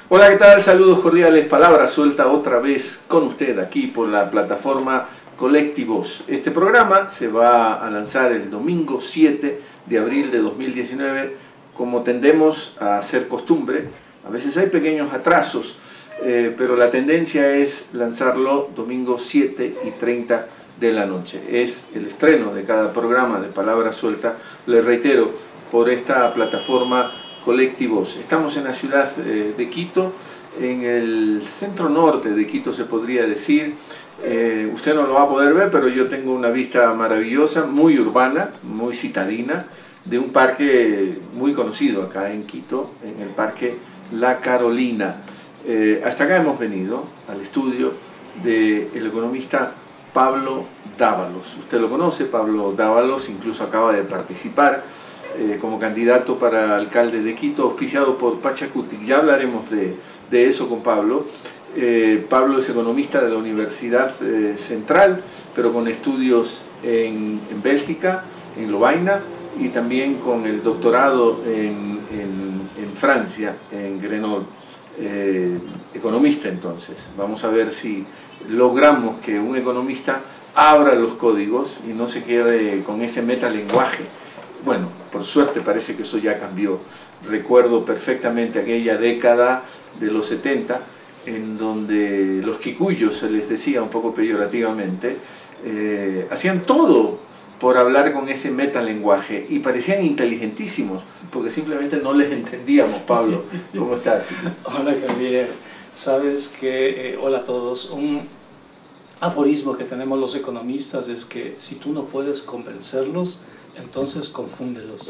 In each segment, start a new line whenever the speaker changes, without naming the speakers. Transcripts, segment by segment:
Hola, ¿qué tal? Saludos cordiales, palabra suelta otra vez con usted aquí por la plataforma Colectivos. Este programa se va a lanzar el domingo 7 de abril de 2019, como tendemos a hacer costumbre. A veces hay pequeños atrasos, pero la tendencia es lanzarlo domingo 7:30 de la noche. Es el estreno de cada programa de palabra suelta, le reitero, por esta plataforma Colectivos. Estamos en la ciudad de Quito, en el centro norte de Quito se podría decir. Usted no lo va a poder ver, pero yo tengo una vista maravillosa, muy urbana, muy citadina, de un parque muy conocido acá en Quito, en el Parque La Carolina. Hasta acá hemos venido, al estudio del economista Pablo Dávalos. Usted lo conoce, Pablo Dávalos, incluso acaba de participar como candidato para alcalde de Quito, auspiciado por Pachacuti. Ya hablaremos de eso con Pablo. Pablo es economista de la Universidad Central, pero con estudios en Bélgica, en Lovaina, y también con el doctorado en Francia, en Grenoble. Economista entonces. Vamos a ver si logramos que un economista abra los códigos y no se quede con ese metalenguaje. Bueno, por suerte parece que eso ya cambió. Recuerdo perfectamente aquella década de los 70, en donde los quicuyos, se les decía un poco peyorativamente, hacían todo por hablar con ese metalenguaje y parecían inteligentísimos, porque simplemente no les entendíamos. Pablo, ¿cómo estás?
Hola Javier, sabes que, hola a todos, un aforismo que tenemos los economistas es que si tú no puedes convencerlos, entonces confúndelos.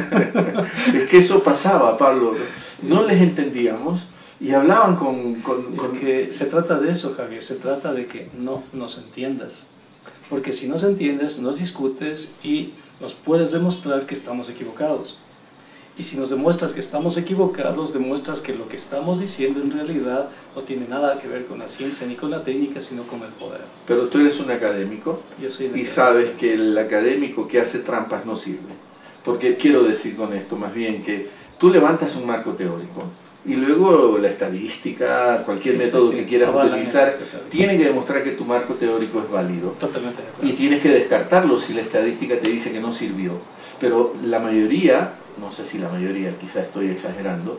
Es que eso pasaba, Pablo, no les entendíamos y hablaban
Es que se trata de eso, Javier, se trata de que no nos entiendas, porque si nos entiendes, nos discutes y nos puedes demostrar que estamos equivocados. Y si nos demuestras que estamos equivocados, demuestras que lo que estamos diciendo en realidad no tiene nada que ver con la ciencia ni con la técnica, sino con el poder.
Pero tú eres un académico y sabes que el académico que hace trampas no sirve. Porque quiero decir con esto más bien que tú levantas un marco teórico y luego la estadística, cualquier método que quieras utilizar, tiene que demostrar que tu marco teórico es válido.
Totalmente de acuerdo.
Y tienes que descartarlo si la estadística te dice que no sirvió. Pero la mayoría, no sé si la mayoría, quizás estoy exagerando,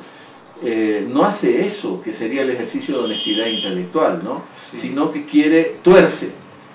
no hace eso, que sería el ejercicio de honestidad intelectual, ¿no?
Sí.
Sino que tuerce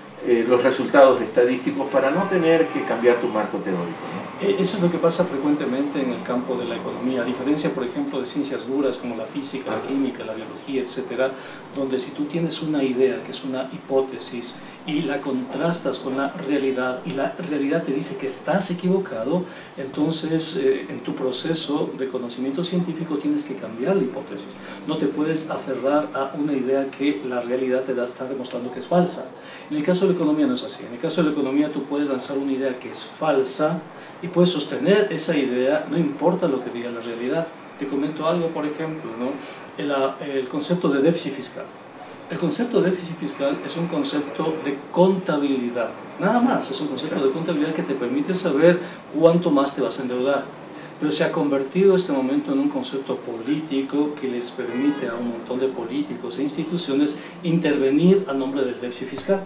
los resultados estadísticos para no tener que cambiar tu marco teórico, ¿no?
Eso es lo que pasa frecuentemente en el campo de la economía, a diferencia, por ejemplo, de ciencias duras como la física, la química, la biología, etcétera, donde si tú tienes una idea, que es una hipótesis, y la contrastas con la realidad, y la realidad te dice que estás equivocado, entonces en tu proceso de conocimiento científico tienes que cambiar la hipótesis. No te puedes aferrar a una idea que la realidad te está demostrando que es falsa. En el caso de la economía no es así. En el caso de la economía tú puedes lanzar una idea que es falsa y puedes sostener esa idea, no importa lo que diga la realidad. Te comento algo, por ejemplo, ¿no? El concepto de déficit fiscal. El concepto de déficit fiscal es un concepto de contabilidad, nada más, es un concepto de contabilidad que te permite saber cuánto más te vas a endeudar. Pero se ha convertido en este momento en un concepto político que les permite a un montón de políticos e instituciones intervenir a nombre del déficit fiscal.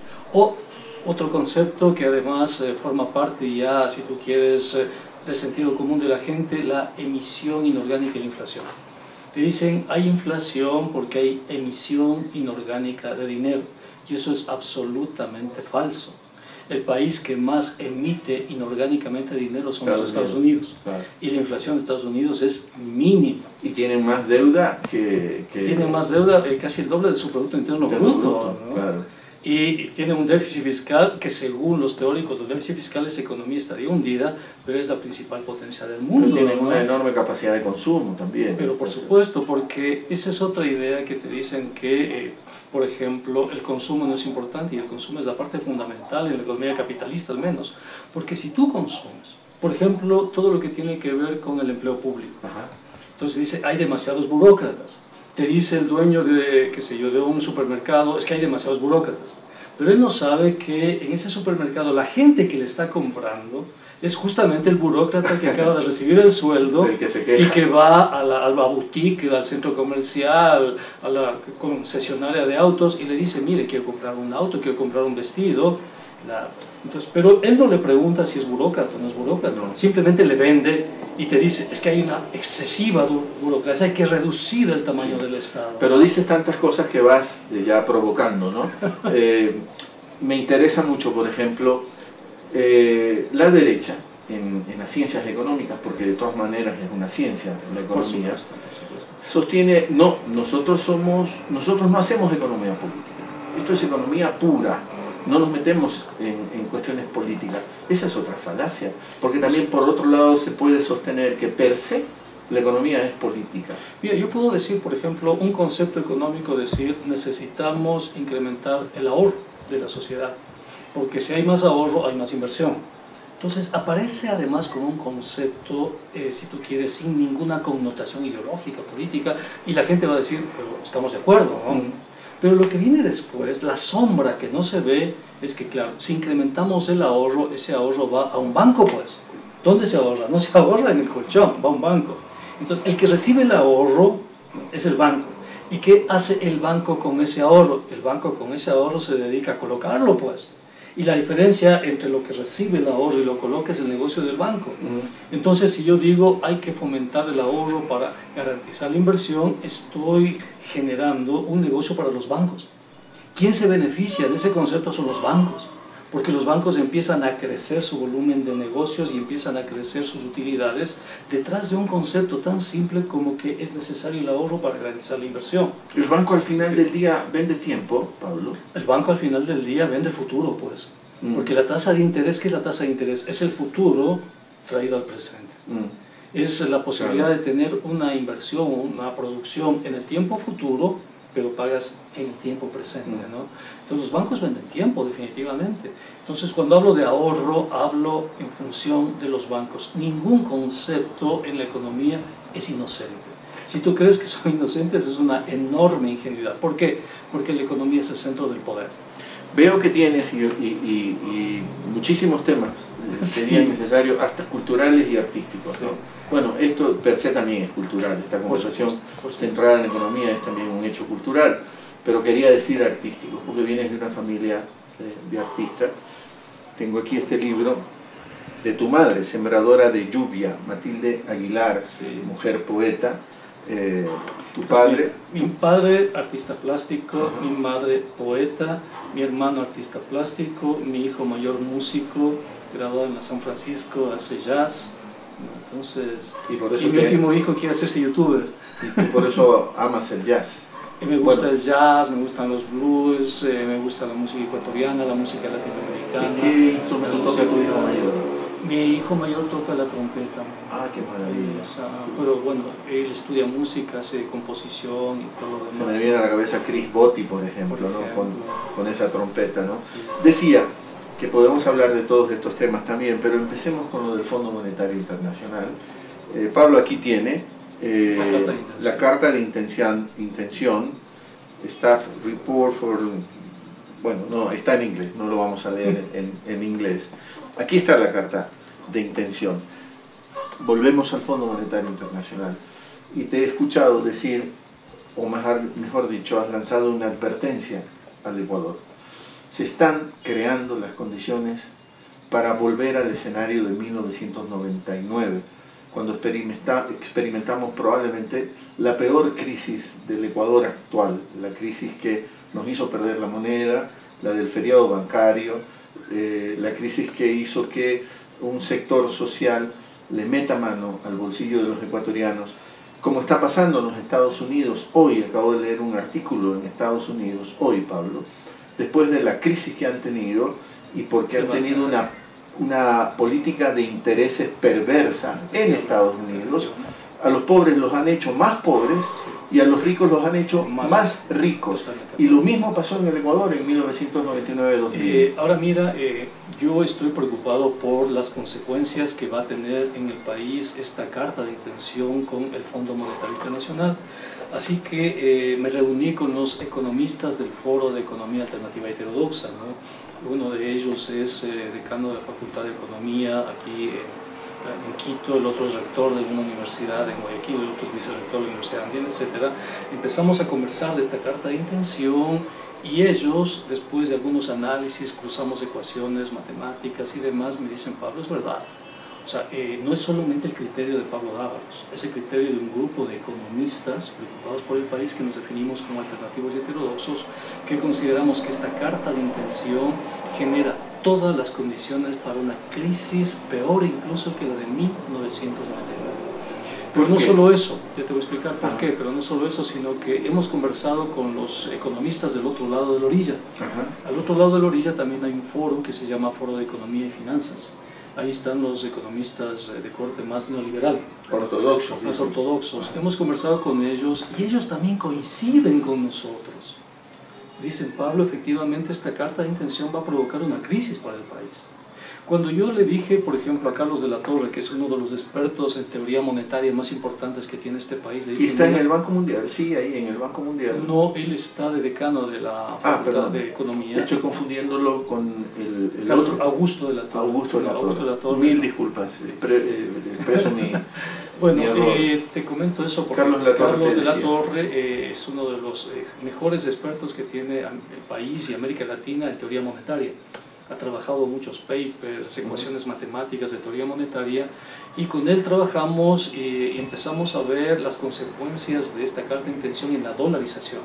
O otro concepto que además forma parte ya, si tú quieres, del sentido común de la gente, la emisión inorgánica y la inflación. Te dicen, hay inflación porque hay emisión inorgánica de dinero, y eso es absolutamente falso. El país que más emite inorgánicamente dinero son los Estados Unidos. Claro. Y la inflación de Estados Unidos es mínima.
Y tienen más deuda que...
Tienen más deuda, casi el doble de su Producto Interno Bruto, ¿no?
Claro.
Y tienen un déficit fiscal que, según los teóricos del déficit fiscal, esa economía estaría hundida, pero es la principal potencia del mundo.
Pero tienen, ¿no?, una
¿no?
enorme capacidad de consumo también.
Pero por supuesto, porque esa es otra idea que te dicen que, por ejemplo, el consumo no es importante, y el consumo es la parte fundamental en la economía capitalista al menos. Porque si tú consumes, por ejemplo, todo lo que tiene que ver con el empleo público, entonces dice, hay demasiados burócratas. Te dice el dueño de, qué sé yo, de un supermercado, es que hay demasiados burócratas. Pero él no sabe que en ese supermercado la gente que le está comprando es justamente el burócrata que acaba de recibir el sueldo
el que se queja.
Y que va a la boutique, al centro comercial, a la concesionaria de autos y le dice, mire, quiero comprar un auto, quiero comprar un vestido. Entonces, pero él no le pregunta si es burócrata o no es burócrata, no. Simplemente le vende y te dice, es que hay una excesiva burocracia, hay que reducir el tamaño del Estado.
Pero dices tantas cosas que vas ya provocando, ¿no? Me interesa mucho, por ejemplo, la derecha en las ciencias económicas, porque de todas maneras es una ciencia, la economía, por supuesto. Sostiene, no, nosotros no hacemos economía política, esto es economía pura. No nos metemos en cuestiones políticas. Esa es otra falacia, porque también por otro lado se puede sostener que per se la economía es política.
Mira, yo puedo decir, por ejemplo, un concepto económico, decir, necesitamos incrementar el ahorro de la sociedad, porque si hay más ahorro, hay más inversión. Entonces aparece además como un concepto, si tú quieres, sin ninguna connotación ideológica, política, y la gente va a decir, pero estamos de acuerdo, ¿no? Pero lo que viene después, la sombra que no se ve, es que claro, si incrementamos el ahorro, ese ahorro va a un banco, pues. ¿Dónde se ahorra? No se ahorra en el colchón, va a un banco. Entonces, el que recibe el ahorro es el banco. ¿Y qué hace el banco con ese ahorro? El banco con ese ahorro se dedica a colocarlo, pues. Y la diferencia entre lo que recibe el ahorro y lo coloca es el negocio del banco. Entonces, si yo digo hay que fomentar el ahorro para garantizar la inversión, estoy generando un negocio para los bancos. ¿Quién se beneficia de ese concepto? Son los bancos. Porque los bancos empiezan a crecer su volumen de negocios y empiezan a crecer sus utilidades detrás de un concepto tan simple como que es necesario el ahorro para garantizar la inversión.
¿El banco al final del día vende tiempo, Pablo?
El banco al final del día vende el futuro, pues. Porque la tasa de interés, ¿qué es la tasa de interés? Es el futuro traído al presente. Es la posibilidad de tener una inversión, una producción en el tiempo futuro, pero pagas en el tiempo presente, ¿no? Entonces los bancos venden tiempo, definitivamente. Entonces cuando hablo de ahorro, hablo en función de los bancos. Ningún concepto en la economía es inocente. Si tú crees que son inocentes, es una enorme ingenuidad. ¿Por qué? Porque la economía es el centro del poder.
Veo que tienes y muchísimos temas serían necesarios, hasta culturales y artísticos, ¿no? Bueno, esto per se también es cultural, esta conversación centrada en economía es también un hecho cultural, pero quería decir artístico, porque vienes de una familia de artistas. Tengo aquí este libro de tu madre, Sembradora de Lluvia, Matilde Aguilar, mujer poeta, tu padre...
Mi padre artista plástico, mi madre poeta, mi hermano artista plástico, mi hijo mayor músico, graduado en la San Francisco, hace jazz. Entonces, y mi último hijo quiere hacerse youtuber.
Y por eso amas el jazz.
Y me gusta el jazz, me gustan los blues, me gusta la música ecuatoriana, la música latinoamericana.
¿Y qué instrumento toca tu hijo mayor?
Mi hijo mayor toca la trompeta.
Ah, qué maravilla.
Pero bueno, él estudia música, hace composición y todo lo demás.
Se me viene a la cabeza Chris Botti, por ejemplo, ¿no? Con esa trompeta, ¿no? Sí. Decía que podemos hablar de todos estos temas también, pero empecemos con lo del Fondo Monetario Internacional. Pablo aquí tiene la carta de intención, Staff Report for... Bueno, no, está en inglés, no lo vamos a leer en inglés. Aquí está la carta de intención. Volvemos al Fondo Monetario Internacional. Y te he escuchado decir, o mejor dicho, has lanzado una advertencia al Ecuador. Se están creando las condiciones para volver al escenario de 1999, cuando experimentamos probablemente la peor crisis del Ecuador actual, la crisis que nos hizo perder la moneda, la del feriado bancario, la crisis que hizo que un sector social le meta mano al bolsillo de los ecuatorianos, como está pasando en los Estados Unidos hoy. Acabo de leer un artículo en Estados Unidos hoy, Pablo, después de la crisis que han tenido y porque han tenido una política de intereses perversa en Estados Unidos, a los pobres los han hecho más pobres y a los ricos los han hecho más ricos. Y lo mismo pasó en el Ecuador en 1999-2000.
Ahora mira, yo estoy preocupado por las consecuencias que va a tener en el país esta carta de intención con el Fondo Monetario Internacional. Así que me reuní con los economistas del Foro de Economía Alternativa Heterodoxa, ¿no? Uno de ellos es decano de la Facultad de Economía aquí en Quito, el otro es rector de una universidad en Guayaquil, el otro es vicerrector de la Universidad Andina, etc. Empezamos a conversar de esta carta de intención y ellos, después de algunos análisis, cruzamos ecuaciones, matemáticas y demás, me dicen: Pablo, es verdad. O sea, no es solamente el criterio de Pablo Dávalos, es el criterio de un grupo de economistas preocupados por el país que nos definimos como alternativos y heterodoxos, que consideramos que esta carta de intención genera todas las condiciones para una crisis peor incluso que la de 1999. Pero no solo eso, ya te voy a explicar por qué, pero no solo eso, sino que hemos conversado con los economistas del otro lado de la orilla. Al otro lado de la orilla también hay un foro que se llama Foro de Economía y Finanzas. Ahí están los economistas de corte más neoliberal.
Ortodoxos.
Más ortodoxos. Hemos conversado con ellos y ellos también coinciden con nosotros. Dicen: Pablo, efectivamente esta carta de intención va a provocar una crisis para el país. Cuando yo le dije, por ejemplo, a Carlos de la Torre, que es uno de los expertos en teoría monetaria más importantes que tiene este país, le dije:
¿Y está en el Banco Mundial? Sí, ahí en el Banco Mundial.
No, él está de decano de la Facultad de Economía.
Estoy confundiéndolo con el
Carlos,
otro.
Augusto de la Torre.
Augusto de la Torre. Mil disculpas, expreso mi...
Bueno, te comento eso porque Carlos de la Torre es uno de los mejores expertos que tiene el país y América Latina en teoría monetaria. Ha trabajado muchos papers, ecuaciones matemáticas de teoría monetaria, y con él trabajamos y empezamos a ver las consecuencias de esta carta de intención en la dolarización.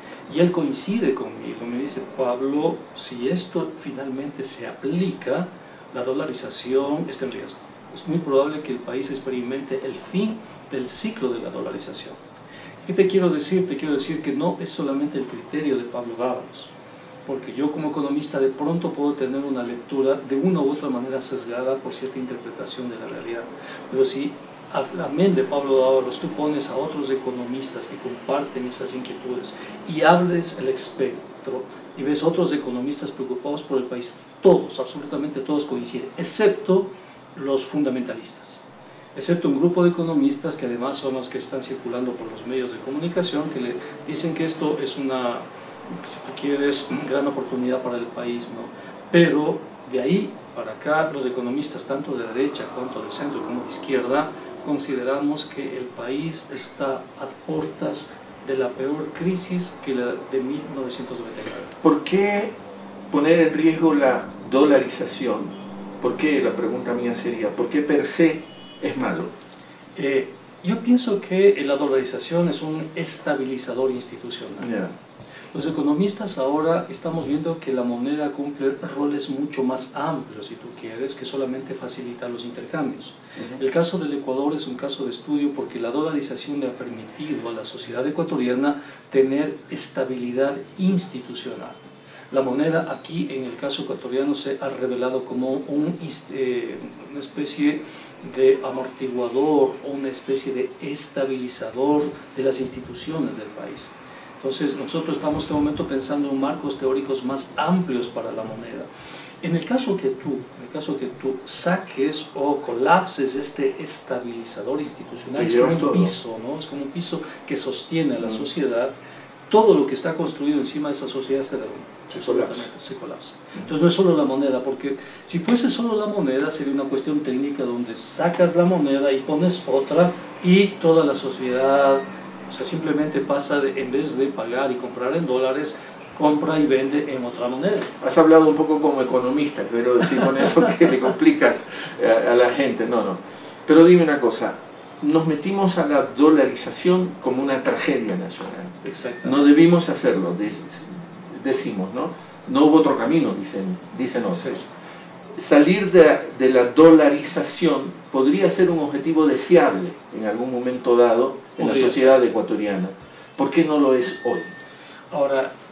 Y él coincide conmigo, me dice: Pablo, si esto finalmente se aplica, la dolarización está en riesgo. Es muy probable que el país experimente el fin del ciclo de la dolarización. ¿Qué te quiero decir? Te quiero decir que no es solamente el criterio de Pablo Dávalos, porque yo como economista de pronto puedo tener una lectura de una u otra manera sesgada por cierta interpretación de la realidad. Pero si a la mente de Pablo Dávalos tú pones a otros economistas que comparten esas inquietudes y hables el espectro y ves otros economistas preocupados por el país, todos, absolutamente todos coinciden, excepto los fundamentalistas, excepto un grupo de economistas que además son los que están circulando por los medios de comunicación, que le dicen que esto es una, si tú quieres, gran oportunidad para el país, ¿no? Pero de ahí para acá los economistas, tanto de derecha cuanto de centro como de izquierda, consideramos que el país está a puertas de la peor crisis que la de 1999.
¿Por qué poner en riesgo la dolarización? ¿Por qué? La pregunta mía sería, ¿por qué per se es malo?
Yo pienso que la dolarización es un estabilizador institucional.
Yeah.
Los economistas ahora estamos viendo que la moneda cumple roles mucho más amplios, si tú quieres, que solamente facilitar los intercambios. El caso del Ecuador es un caso de estudio porque la dolarización le ha permitido a la sociedad ecuatoriana tener estabilidad institucional. La moneda aquí, en el caso ecuatoriano, se ha revelado como una especie de amortiguador o una especie de estabilizador de las instituciones del país. Entonces nosotros estamos en este momento pensando en marcos teóricos más amplios para la moneda. En el caso que tú saques o colapses este estabilizador institucional, es como un piso, ¿no? Es como un piso que sostiene a la sociedad. Todo lo que está construido encima de esa sociedad se derrumba, se colapsa. Entonces no es solo la moneda, porque si fuese solo la moneda sería una cuestión técnica donde sacas la moneda y pones otra y toda la sociedad, o sea, simplemente pasa de, en vez de pagar y comprar en dólares, compra y vende en otra moneda.
Has hablado un poco como economista, pero decir con eso que le complicas a la gente, no. Pero dime una cosa, nos metimos a la dolarización como una tragedia nacional. No debimos hacerlo, decimos, ¿no? No hubo otro camino, dicen otros. Sí. Salir de la dolarización podría ser un objetivo deseable en algún momento dado en la sociedad ecuatoriana. ¿Por qué no lo es hoy?
Ahora,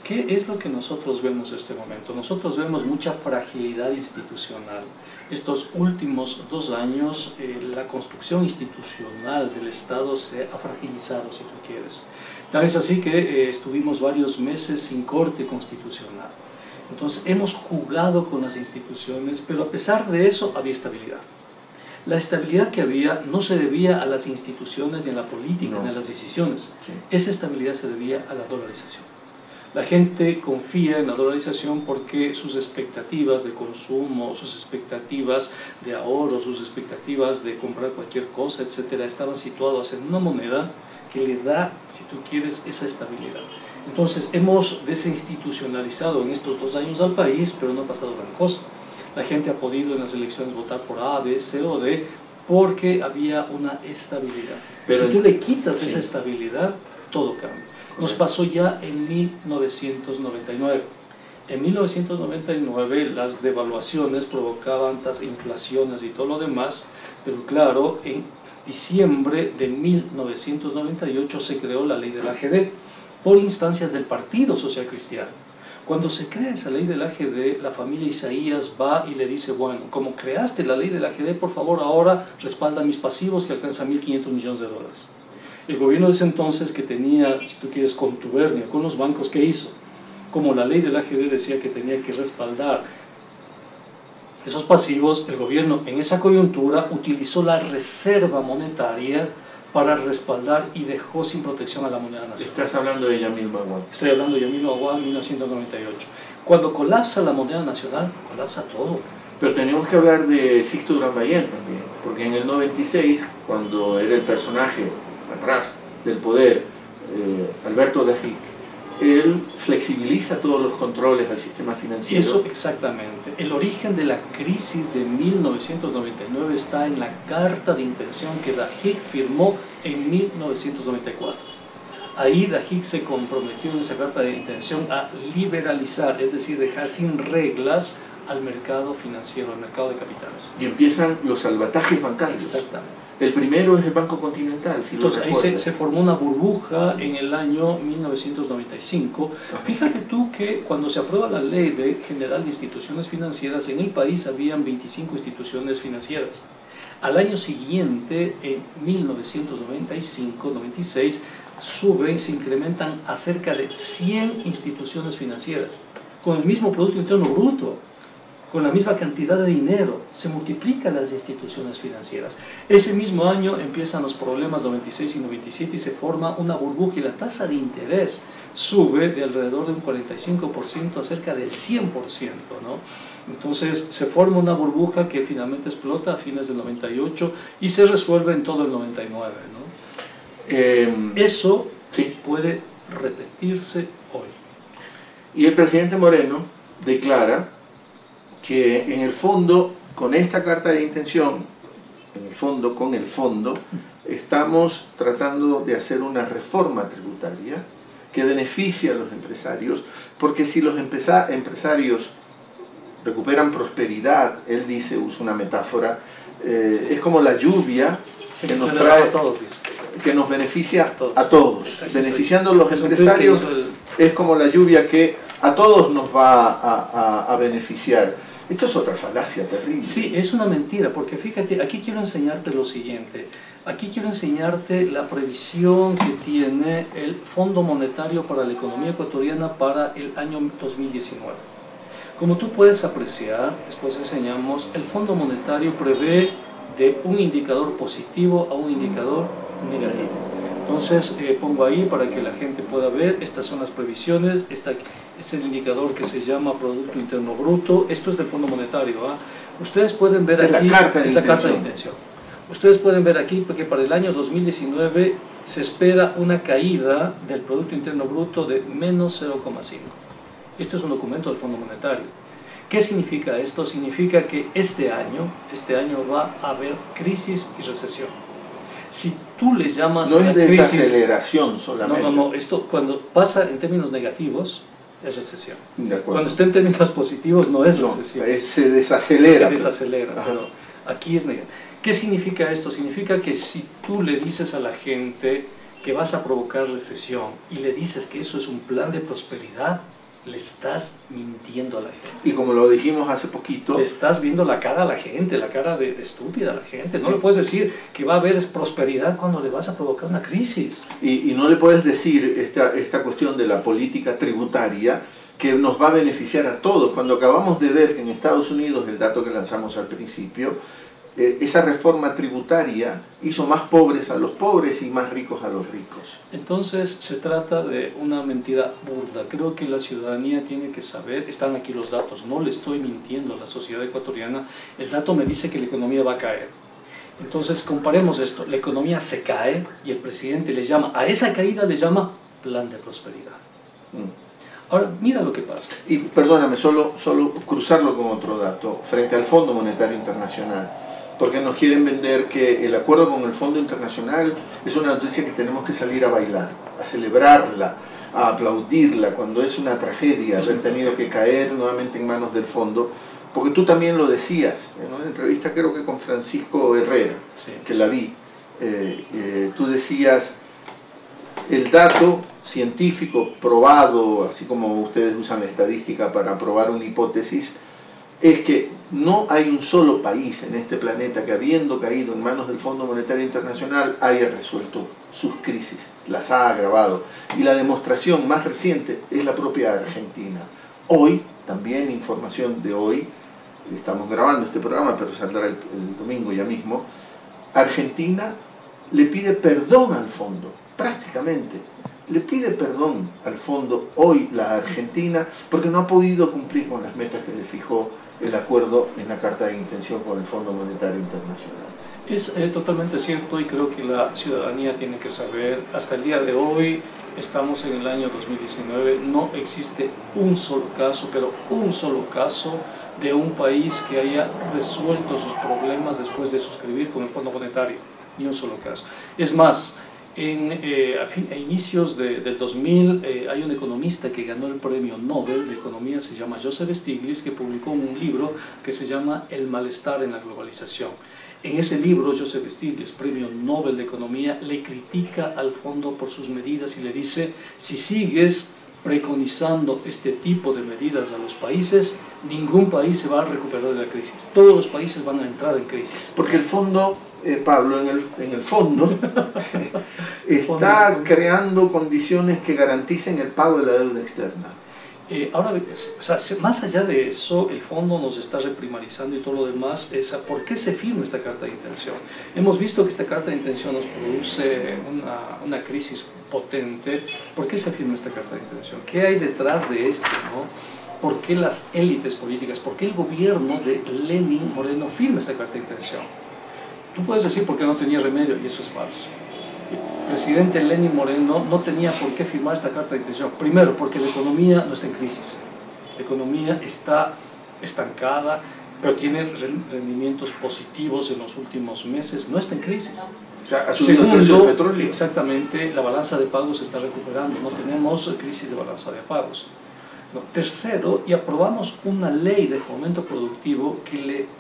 ¿Qué es lo que nosotros vemos en este momento? Nosotros vemos mucha fragilidad institucional. Estos últimos 2 años, la construcción institucional del Estado se ha fragilizado, si tú quieres. Tal es así que estuvimos varios meses sin corte constitucional. Entonces hemos jugado con las instituciones, pero a pesar de eso había estabilidad. La estabilidad que había no se debía a las instituciones ni a la política, ni a las decisiones. Sí. Esa estabilidad se debía a la dolarización. La gente confía en la dolarización porque sus expectativas de consumo, sus expectativas de ahorro, sus expectativas de comprar cualquier cosa, etcétera, estaban situadas en una moneda que le da, si tú quieres, esa estabilidad. Entonces hemos desinstitucionalizado en estos 2 años al país, pero no ha pasado gran cosa. La gente ha podido en las elecciones votar por A, B, C o D porque había una estabilidad. Pero si tú le quitas esa estabilidad, todo cambia. Nos pasó ya en 1999. En 1999 las devaluaciones provocaban las inflaciones y todo lo demás, pero claro, en diciembre de 1998 se creó la ley de la AGD por instancias del Partido Social Cristiano. Cuando se crea esa ley de la AGD, la familia Isaías va y le dice, bueno, como creaste la ley de la AGD, por favor ahora respalda mis pasivos que alcanzan $1.500 millones. El gobierno de ese entonces, que tenía, si tú quieres, contubernio con los bancos, ¿qué hizo? Como la ley de la AGD decía que tenía que respaldar esos pasivos, el gobierno en esa coyuntura utilizó la reserva monetaria para respaldar y dejó sin protección a la moneda nacional.
Estás hablando de Yamil Maguad.
Estoy hablando de Yamil Maguad en 1998. Cuando colapsa la moneda nacional, colapsa todo.
Pero tenemos que hablar de Sixto Durán Ballén también, porque en el 96, cuando era el personaje atrás del poder, Alberto Dajic, él flexibiliza todos los controles al sistema financiero.
Eso exactamente. El origen de la crisis de 1999 está en la carta de intención que Dajic firmó en 1994. Ahí Dajic se comprometió en esa carta de intención a liberalizar, es decir, dejar sin reglas al mercado financiero, al mercado de capitales.
Y empiezan los salvatajes bancarios.
Exactamente.
El primero es el Banco Continental, si
entonces
ahí
se formó una burbuja en el año 1995. Fíjate tú que cuando se aprueba la Ley General de Instituciones Financieras, en el país habían 25 instituciones financieras. Al año siguiente, en 1995-96, se incrementan a cerca de 100 instituciones financieras, con el mismo Producto Interno Bruto, con la misma cantidad de dinero, se multiplican las instituciones financieras. Ese mismo año empiezan los problemas 96 y 97 y se forma una burbuja y la tasa de interés sube de alrededor de un 45% a cerca del 100%, ¿no? Entonces se forma una burbuja que finalmente explota a fines del 98 y se resuelve en todo el 99, ¿no? Eso
sí,
puede repetirse hoy.
Y el presidente Moreno declara que en el fondo, con esta carta de intención, con el fondo, estamos tratando de hacer una reforma tributaria que beneficie a los empresarios, porque si los empresarios recuperan prosperidad, él dice, usa una metáfora, sí, es como la lluvia
sí,
que nos trae,
a todos,
que nos beneficia a todos.
Exacto,
beneficiando a los empresarios es como la lluvia que a todos nos va a beneficiar. Esto es otra falacia terrible.
Sí, es una mentira, porque fíjate, aquí quiero enseñarte lo siguiente. Aquí quiero enseñarte la previsión que tiene el Fondo Monetario para la Economía Ecuatoriana para el año 2019. Como tú puedes apreciar, después enseñamos, el Fondo Monetario prevé de un indicador positivo a un indicador negativo. Entonces pongo ahí para que la gente pueda ver, estas son las previsiones, este es el indicador que se llama Producto Interno Bruto, esto es del Fondo Monetario. Ustedes pueden ver aquí, es la carta de intención. Ustedes pueden ver aquí porque para el año 2019 se espera una caída del Producto Interno Bruto de menos 0,5. Este es un documento del Fondo Monetario. ¿Qué significa esto? Significa que este año va a haber crisis y recesión. Si tú le llamas
no
a la
es
crisis,
desaceleración solamente.
No, esto cuando pasa en términos negativos es recesión.
De acuerdo.
Cuando está en términos positivos no es recesión.
Se desacelera.
Se desacelera, pero aquí es negativo. ¿Qué significa esto? Significa que si tú le dices a la gente que vas a provocar recesión y le dices que eso es un plan de prosperidad, le estás mintiendo a la gente.
Y como lo dijimos hace poquito,
le estás viendo la cara a la gente, la cara de estúpida a la gente. No le puedes decir que va a haber prosperidad cuando le vas a provocar una crisis.
Y no le puedes decir esta cuestión de la política tributaria que nos va a beneficiar a todos. Cuando acabamos de ver que en Estados Unidos, el dato que lanzamos al principio, esa reforma tributaria hizo más pobres a los pobres y más ricos a los ricos.
Entonces se trata de una mentira burda. Creo que la ciudadanía tiene que saber, están aquí los datos, no le estoy mintiendo a la sociedad ecuatoriana, el dato me dice que la economía va a caer. Entonces comparemos esto, la economía se cae y el presidente le llama, a esa caída le llama plan de prosperidad. Ahora, mira lo que pasa.
Y perdóname, solo cruzarlo con otro dato, frente al Fondo Monetario Internacional. Porque nos quieren vender que el acuerdo con el Fondo Internacional es una noticia que tenemos que salir a bailar, a celebrarla, a aplaudirla, cuando es una tragedia haber tenido que caer nuevamente en manos del Fondo. Porque tú también lo decías, en una entrevista creo que con Francisco Herrera, sí, que la vi, tú decías, el dato científico probado, así como ustedes usan la estadística para probar una hipótesis, es que no hay un solo país en este planeta que, habiendo caído en manos del Fondo Monetario Internacional, haya resuelto sus crisis, las ha agravado. Y la demostración más reciente es la propia Argentina. Hoy, también información de hoy, estamos grabando este programa, pero saldrá el domingo ya mismo, Argentina le pide perdón al fondo, prácticamente. Le pide perdón al fondo hoy la Argentina porque no ha podido cumplir con las metas que le fijó el acuerdo en la carta de intención con el Fondo Monetario Internacional.
Es totalmente cierto y creo que la ciudadanía tiene que saber, hasta el día de hoy, estamos en el año 2019, no existe un solo caso, pero un solo caso de un país que haya resuelto sus problemas después de suscribir con el Fondo Monetario, ni un solo caso. Es más, a inicios del 2000 hay un economista que ganó el premio Nobel de Economía, se llama Joseph Stiglitz, que publicó un libro que se llama El malestar en la globalización. En ese libro, Joseph Stiglitz, premio Nobel de Economía, le critica al fondo por sus medidas y le dice, si sigues preconizando este tipo de medidas a los países, ningún país se va a recuperar de la crisis. Todos los países van a entrar en crisis.
Porque el fondo, Pablo, en el fondo está creando condiciones que garanticen el pago de la deuda externa.
Ahora, o sea, más allá de eso, el fondo nos está reprimarizando y todo lo demás. ¿Por qué se firma esta carta de intención? Hemos visto que esta carta de intención nos produce una crisis potente. ¿Por qué se firma esta carta de intención? ¿Qué hay detrás de esto, no? ¿Por qué las élites políticas, por qué el gobierno de Lenin Moreno firma esta carta de intención? Tú puedes decir por qué no tenía remedio, y eso es falso. El presidente Lenin Moreno no tenía por qué firmar esta carta de intención. Primero, porque la economía no está en crisis. La economía está estancada, pero tiene rendimientos positivos en los últimos meses. No está en crisis.
O sea, ha subido el precio del petróleo.
Exactamente, la balanza de pagos se está recuperando. No tenemos crisis de balanza de pagos. No. Tercero, y aprobamos una ley de fomento productivo que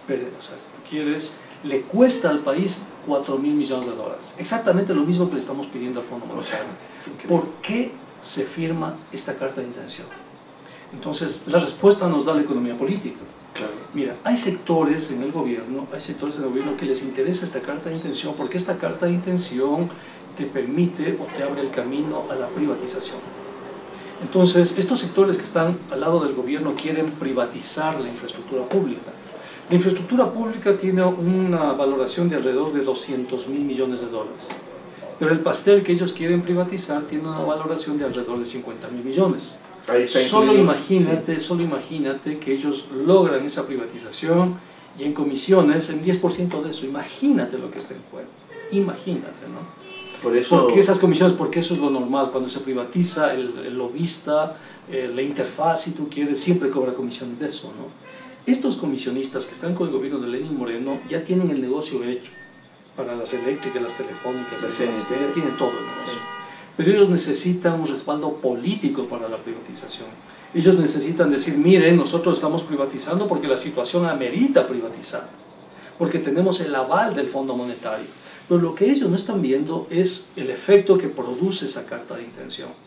le cuesta al país 4.000 millones de dólares. Exactamente lo mismo que le estamos pidiendo al Fondo Monetario. ¿Por qué se firma esta carta de intención? Entonces, la respuesta nos da la economía política.
Claro.
Mira, hay sectores en el gobierno que les interesa esta carta de intención porque esta carta de intención te permite o te abre el camino a la privatización. Entonces, estos sectores que están al lado del gobierno quieren privatizar la infraestructura pública. La infraestructura pública tiene una valoración de alrededor de 200.000 millones de dólares, pero el pastel que ellos quieren privatizar tiene una valoración de alrededor de 50.000 millones. Solo imagínate que ellos logran esa privatización y en comisiones, en 10% de eso, imagínate lo que está en juego, imagínate, ¿no?
Por eso...
¿Por qué esas comisiones? Porque eso es lo normal, cuando se privatiza el lobista, la interfaz, si tú quieres, siempre cobra comisiones de eso, ¿no? Estos comisionistas que están con el gobierno de Lenin Moreno ya tienen el negocio hecho para las eléctricas, las telefónicas,
la CNT,
ya tienen todo el negocio. Sí. Pero ellos necesitan un respaldo político para la privatización. Ellos necesitan decir, miren, nosotros estamos privatizando porque la situación amerita privatizar, porque tenemos el aval del Fondo Monetario. Pero lo que ellos no están viendo es el efecto que produce esa carta de intención.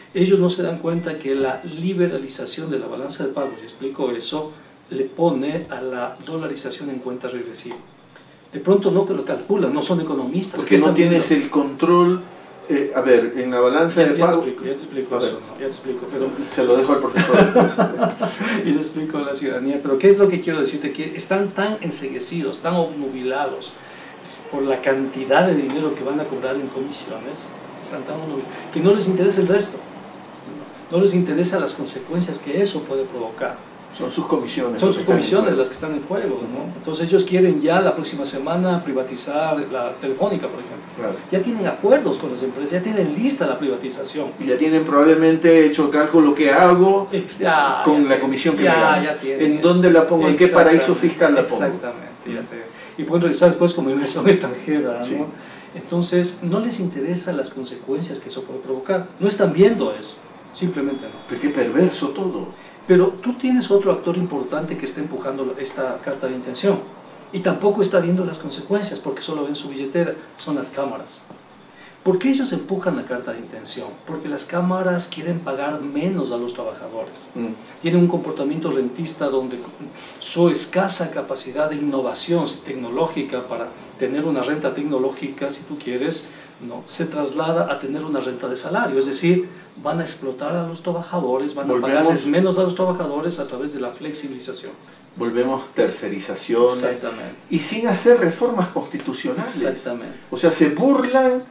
Ellos no se dan cuenta que la liberalización de la balanza de pagos, y explico eso, le pone a la dolarización en cuenta regresiva. De pronto no que lo calculan, no son economistas.
Porque no tienes el control. A ver, en la balanza de pagos...
Ya te explico eso, ¿no? Ya te explico, pero...
Se lo dejo al profesor.
Y le explico a la ciudadanía, pero ¿qué es lo que quiero decirte? Que están tan enceguecidos, tan obnubilados por la cantidad de dinero que van a cobrar en comisiones, están tan obnubilados, que no les interesa el resto, no les interesa las consecuencias que eso puede provocar.
Son sus comisiones.
Son sus comisiones las que están en juego, ¿no? Entonces ellos quieren ya la próxima semana privatizar la Telefónica, por ejemplo. Claro. Ya tienen acuerdos con las empresas, ya tienen lista la privatización.
Y ya tienen probablemente hecho cálculo que hago con la comisión que me dan. ¿En dónde la pongo? ¿En qué paraíso fiscal la pongo?
Exactamente. Y pueden realizar después como inversión extranjera, ¿no? Sí. Entonces no les interesan las consecuencias que eso puede provocar. No están viendo eso, simplemente no.
Pero qué perverso todo.
Pero tú tienes otro actor importante que está empujando esta carta de intención y tampoco está viendo las consecuencias porque solo ven su billetera, son las cámaras. ¿Por qué ellos empujan la carta de intención? Porque las cámaras quieren pagar menos a los trabajadores. Tienen un comportamiento rentista donde su escasa capacidad de innovación tecnológica para tener una renta tecnológica, si tú quieres, ¿no?, se traslada a tener una renta de salario, es decir, van a explotar a los trabajadores, van a pagarles menos a los trabajadores a través de la flexibilización.
Volvemos tercerización y sin hacer reformas constitucionales.
Exactamente.
O sea, se burlan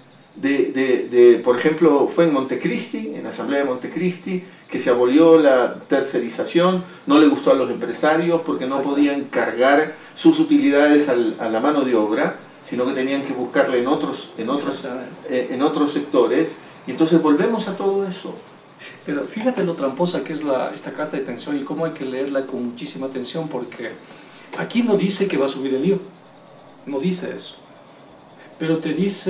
por ejemplo, fue en Montecristi, en la Asamblea de Montecristi, que se abolió la tercerización, no le gustó a los empresarios porque no podían cargar sus utilidades a la mano de obra, sino que tenían que buscarla en otros sectores, y entonces volvemos a todo eso.
Pero fíjate lo tramposa que es esta carta de intención y cómo hay que leerla con muchísima atención, porque aquí no dice que va a subir el IVA, no dice eso, pero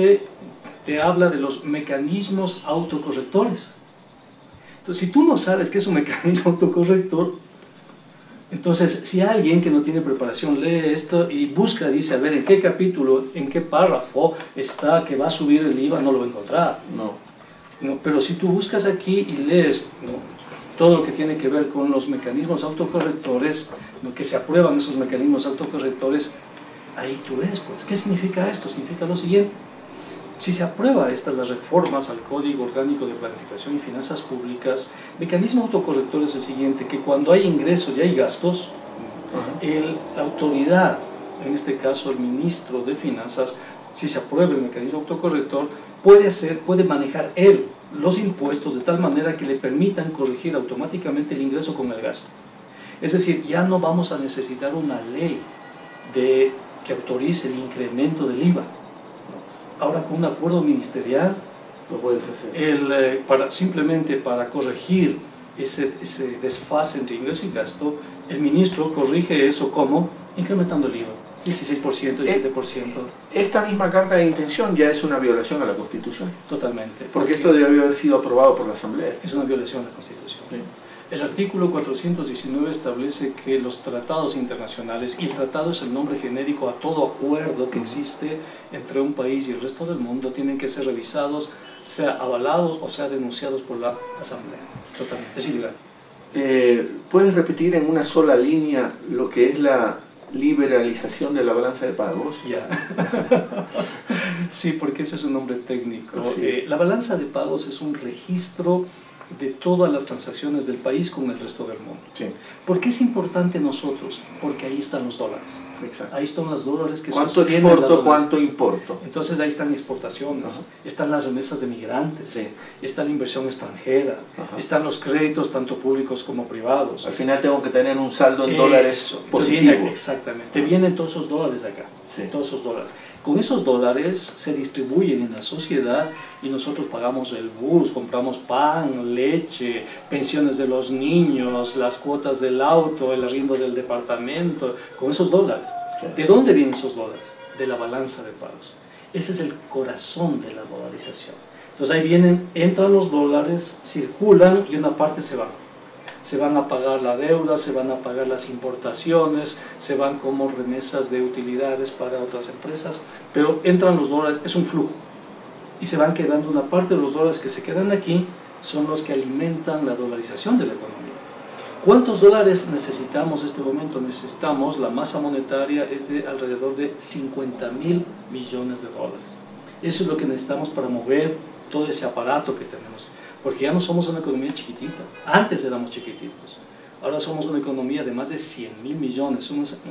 te habla de los mecanismos autocorrectores. Entonces, si tú no sabes qué es un mecanismo autocorrector, entonces, si alguien que no tiene preparación lee esto y busca, dice, a ver, ¿en qué capítulo, en qué párrafo está que va a subir el IVA? No lo va a encontrar. No, pero si tú buscas aquí y lees, ¿no?, todo lo que tiene que ver con los mecanismos autocorrectores, ¿no?, que se aprueban esos mecanismos autocorrectores, ahí tú ves, pues, ¿qué significa esto? Significa lo siguiente. Si se aprueba las reformas al Código Orgánico de Planificación y Finanzas Públicas, mecanismo autocorrector es el siguiente, que cuando hay ingresos y hay gastos, la autoridad, en este caso el ministro de Finanzas, si se aprueba el mecanismo autocorrector, puede manejar él los impuestos de tal manera que le permitan corregir automáticamente el ingreso con el gasto. Es decir, ya no vamos a necesitar una ley que autorice el incremento del IVA. Ahora con un acuerdo ministerial
lo puedes hacer.
Simplemente para corregir ese desfase entre ingreso y gasto, el ministro corrige eso como incrementando el IVA, 16%, 17%.
Esta misma carta de intención ya es una violación a la Constitución.
Totalmente.
Porque esto debe haber sido aprobado por la Asamblea.
Es una violación a la Constitución. Sí. El artículo 419 establece que los tratados internacionales, y el tratado es el nombre genérico a todo acuerdo que existe entre un país y el resto del mundo, tienen que ser revisados, sea avalados o sea denunciados por la Asamblea. Totalmente, es ilegal.
¿Puedes repetir en una sola línea lo que es la liberalización de la balanza de pagos?
Ya. Sí, porque ese es un nombre técnico.
Sí.
La balanza de pagos es un registro de todas las transacciones del país con el resto del mundo.
Sí.
¿Por qué es importante nosotros? Porque ahí están los dólares.
Exacto.
Ahí están los dólares que
¿cuánto exporto, cuánto importo?
Entonces ahí están exportaciones, están las remesas de migrantes, está la inversión extranjera, están los créditos tanto públicos como privados.
Al final tengo que tener un saldo en dólares positivo.
Exactamente. Te vienen todos esos dólares de acá, todos esos dólares. Con esos dólares se distribuyen en la sociedad y nosotros pagamos el bus, compramos pan, leche, pensiones de los niños, las cuotas del auto, el arriendo del departamento, con esos dólares. ¿De dónde vienen esos dólares? De la balanza de pagos. Ese es el corazón de la dolarización. Entonces ahí entran los dólares, circulan y una parte se van. Se van a pagar la deuda, se van a pagar las importaciones, se van como remesas de utilidades para otras empresas, pero entran los dólares, es un flujo, y se van quedando una parte de los dólares que se quedan aquí, son los que alimentan la dolarización de la economía. ¿Cuántos dólares necesitamos en este momento? Necesitamos, la masa monetaria es de alrededor de 50.000 millones de dólares. Eso es lo que necesitamos para mover todo ese aparato que tenemos, porque ya no somos una economía chiquitita. Antes éramos chiquititos, ahora somos una economía de más de 100.000 millones,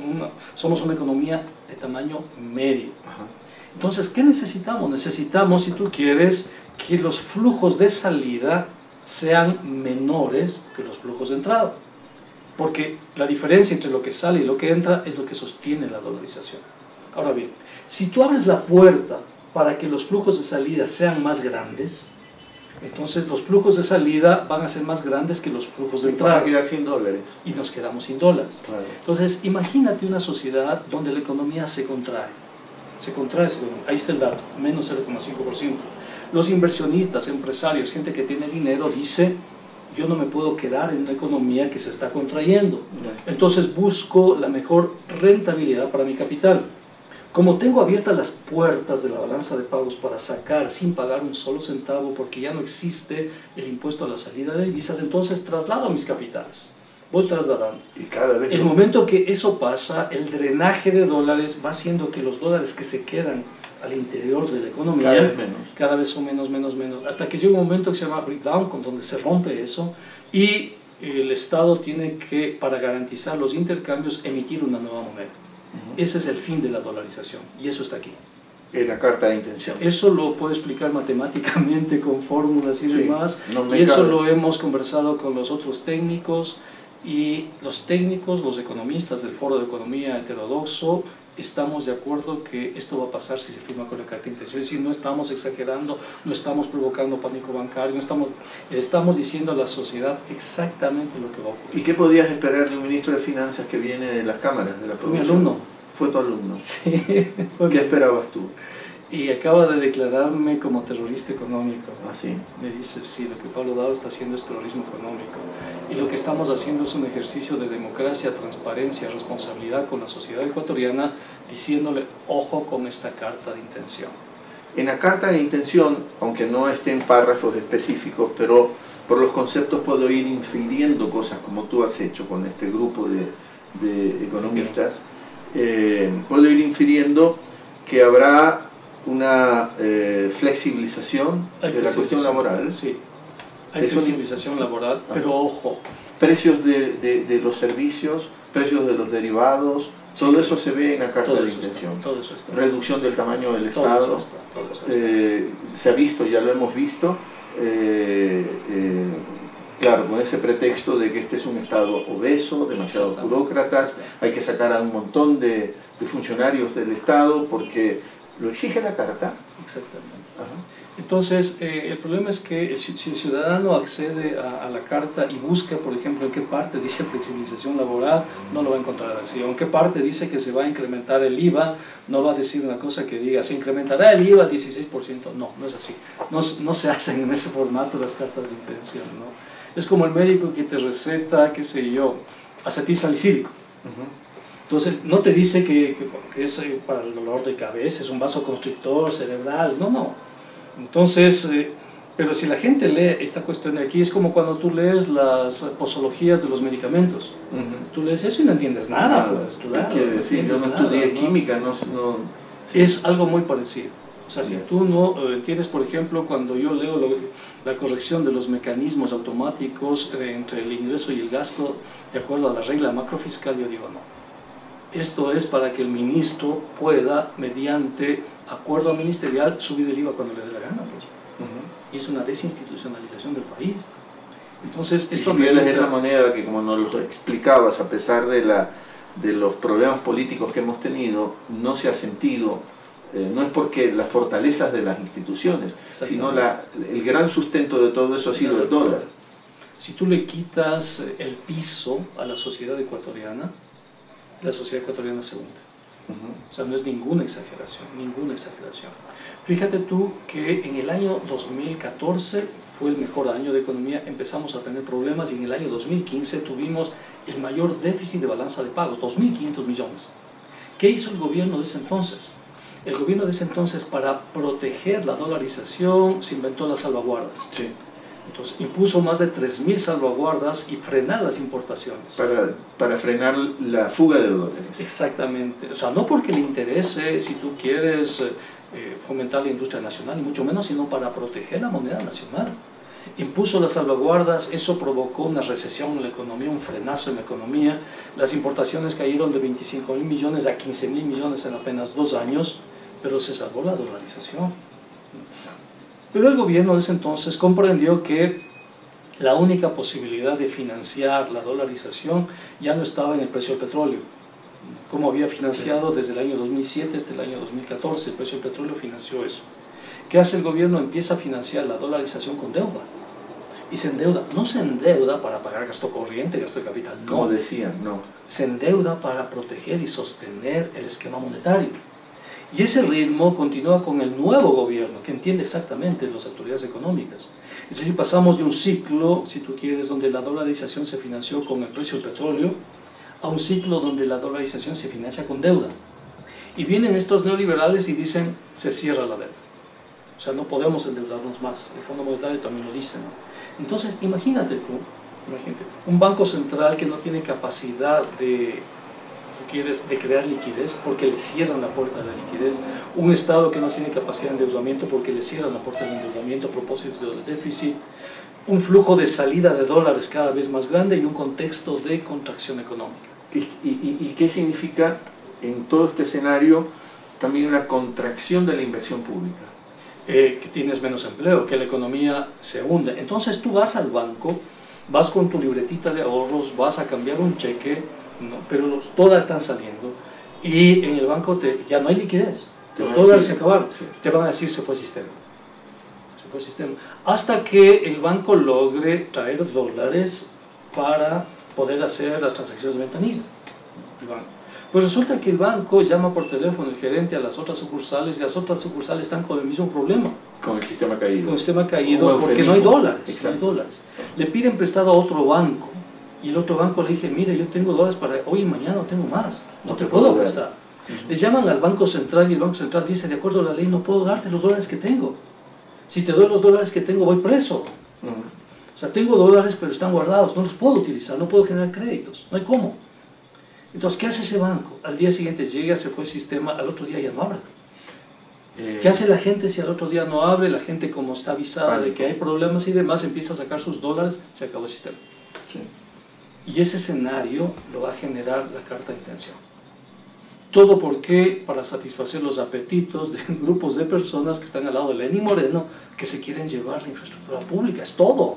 somos una economía de tamaño medio. Entonces, ¿qué necesitamos? Necesitamos, si tú quieres, que los flujos de salida sean menores que los flujos de entrada, porque la diferencia entre lo que sale y lo que entra es lo que sostiene la dolarización. Ahora bien, si tú abres la puerta para que los flujos de salida sean más grandes, entonces los flujos de salida van a ser más grandes que los flujos de entrada.
Van a quedar sin dólares.
Y nos quedamos sin dólares.
Claro.
Entonces, imagínate una sociedad donde la economía se contrae. Se contrae, ahí está el dato, menos 0,5%. Los inversionistas, empresarios, gente que tiene dinero, dice, yo no me puedo quedar en una economía que se está contrayendo. Entonces busco la mejor rentabilidad para mi capital. Como tengo abiertas las puertas de la balanza de pagos para sacar sin pagar un solo centavo, porque ya no existe el impuesto a la salida de divisas, entonces traslado mis capitales. Voy trasladando.
Y cada vez
el momento que eso pasa, el drenaje de dólares va haciendo que los dólares que se quedan al interior de la economía cada vez son menos, hasta que llega un momento que se llama breakdown, con donde se rompe eso y el Estado tiene que, para garantizar los intercambios, emitir una nueva moneda. Ese es el fin de la dolarización y eso está aquí.
En la carta de intención.
Eso lo puedo explicar matemáticamente con fórmulas y demás, y eso lo hemos conversado con los otros técnicos, y los técnicos, los economistas del Foro de Economía Heterodoxo, estamos de acuerdo que esto va a pasar si se firma con la carta de intención. Es decir, no estamos exagerando, no estamos provocando pánico bancario, estamos diciendo a la sociedad exactamente lo que va a ocurrir.
¿Y qué podías esperar de un ministro de Finanzas que viene de las cámaras de la provincia?
Mi alumno.
Fue tu alumno.
Sí.
¿Qué esperabas tú?
Y acaba de declararme como terrorista económico.
¿Ah, sí?
Me dice, sí, lo que Pablo Dado está haciendo es terrorismo económico. Y lo que estamos haciendo es un ejercicio de democracia, transparencia, responsabilidad con la sociedad ecuatoriana, diciéndole, ojo con esta carta de intención.
En la carta de intención, aunque no esté en párrafos específicos, pero por los conceptos puedo ir infiriendo cosas como tú has hecho con este grupo de economistas, puedo ir infiriendo que habrá una flexibilización de la cuestión laboral.
Sí, hay flexibilización laboral, pero ojo.
Precios de los servicios, precios de los derivados, sí, todo eso se ve en la carta de intención.
Todo eso está.
Reducción del tamaño del Estado.
Todo eso está.
Se ha visto, ya lo hemos visto, claro, con ese pretexto de que este es un Estado obeso, demasiados burócratas, hay que sacar a un montón de funcionarios del Estado porque lo exige la carta.
Exactamente. Entonces, el problema es que si el ciudadano accede a la carta y busca, por ejemplo, en qué parte dice flexibilización laboral, no lo va a encontrar así. O en qué parte dice que se va a incrementar el IVA, no va a decir una cosa que diga, se incrementará el IVA 16%. No, no es así. No se hacen en ese formato las cartas de intención, ¿no? Es como el médico que te receta, qué sé yo, acetilsalicílico. Entonces, no te dice que es para el dolor de cabeza, es un vasoconstrictor cerebral, no. Entonces, pero si la gente lee esta cuestión de aquí, es como cuando tú lees las posologías de los medicamentos. Tú lees eso y no entiendes nada. Pues, claro,
quiere decir, yo no estudié química, sí.
Es algo muy parecido. O sea, si tú no entiendes, por ejemplo, cuando yo leo la corrección de los mecanismos automáticos entre el ingreso y el gasto, de acuerdo a la regla macrofiscal, yo digo no. Esto es para que el ministro pueda, mediante acuerdo ministerial, subir el IVA cuando le dé la gana. Pues. Y es una desinstitucionalización del país. Entonces, esto
me de esa manera que, como nos lo explicabas, a pesar de los problemas políticos que hemos tenido, no se ha sentido, no es porque las fortalezas de las instituciones, sino el gran sustento de todo eso ha sido el dólar.
Si tú le quitas el piso a la sociedad ecuatoriana, la sociedad ecuatoriana se hunde. O sea, no es ninguna exageración, ninguna exageración. Fíjate tú que en el año 2014 fue el mejor año de economía, empezamos a tener problemas y en el año 2015 tuvimos el mayor déficit de balanza de pagos, 2.500 millones. ¿Qué hizo el gobierno de ese entonces? El gobierno de ese entonces, para proteger la dolarización, se inventó las salvaguardas.
Sí.
Entonces impuso más de 3.000 salvaguardas y frenar las importaciones.
Para frenar la fuga de dólares.
Exactamente. O sea, no porque le interese, si tú quieres, fomentar la industria nacional, y mucho menos, sino para proteger la moneda nacional. Impuso las salvaguardas, eso provocó una recesión en la economía, un frenazo en la economía. Las importaciones cayeron de 25.000 millones a 15.000 millones en apenas 2 años, pero se salvó la dolarización. Pero el gobierno de ese entonces comprendió que la única posibilidad de financiar la dolarización ya no estaba en el precio del petróleo, como había financiado desde el año 2007 hasta el año 2014, el precio del petróleo financió eso. ¿Qué hace el gobierno? Empieza a financiar la dolarización con deuda. Y se endeuda. No se endeuda para pagar gasto corriente, gasto de capital, no.
Como decían, no.
Se endeuda para proteger y sostener el esquema monetario. Y ese ritmo continúa con el nuevo gobierno, que entiende exactamente las autoridades económicas. Es decir, pasamos de un ciclo, si tú quieres, donde la dolarización se financió con el precio del petróleo, a un ciclo donde la dolarización se financia con deuda. Y vienen estos neoliberales y dicen, se cierra la deuda. O sea, no podemos endeudarnos más. El Fondo Monetario también lo dice, ¿no? Entonces, imagínate un banco central que no tiene capacidad de crear liquidez porque le cierran la puerta de la liquidez, un Estado que no tiene capacidad de endeudamiento porque le cierran la puerta del endeudamiento a propósito del déficit, un flujo de salida de dólares cada vez más grande y un contexto de contracción económica.
¿Y qué significa en todo este escenario también una contracción de la inversión pública?
Que tienes menos empleo, que la economía se hunde. Entonces tú vas al banco, vas con tu libretita de ahorros, vas a cambiar un cheque, ¿no? Pero los dólares están saliendo y en el banco ya no hay liquidez, los dólares se acabaron, sí. Te van a decir se fue el sistema. Se fue el sistema. Hasta que el banco logre traer dólares para poder hacer las transacciones de ventanilla. El banco. Pues resulta que el banco llama por teléfono el gerente a las otras sucursales y las otras sucursales están con el mismo problema.
Con el sistema caído.
Con el sistema caído porque no hay dólares, no hay dólares. Le piden prestado a otro banco y el otro banco le dice, mire, yo tengo dólares para hoy y mañana, no tengo más, no te puedo prestar. Les llaman al Banco Central y el Banco Central dice, de acuerdo a la ley, no puedo darte los dólares que tengo. Si te doy los dólares que tengo, voy preso. O sea, tengo dólares pero están guardados, no los puedo utilizar, no puedo generar créditos, no hay cómo. Entonces, ¿qué hace ese banco? Al día siguiente llega, se fue el sistema, al otro día ya no abre. ¿Qué hace la gente si al otro día no abre? La gente, como está avisada de que hay problemas y demás, empieza a sacar sus dólares, se acabó el sistema. Sí. Y ese escenario lo va a generar la carta de intención. Todo porque para satisfacer los apetitos de grupos de personas que están al lado de Lenín Moreno, que se quieren llevar la infraestructura pública, es todo.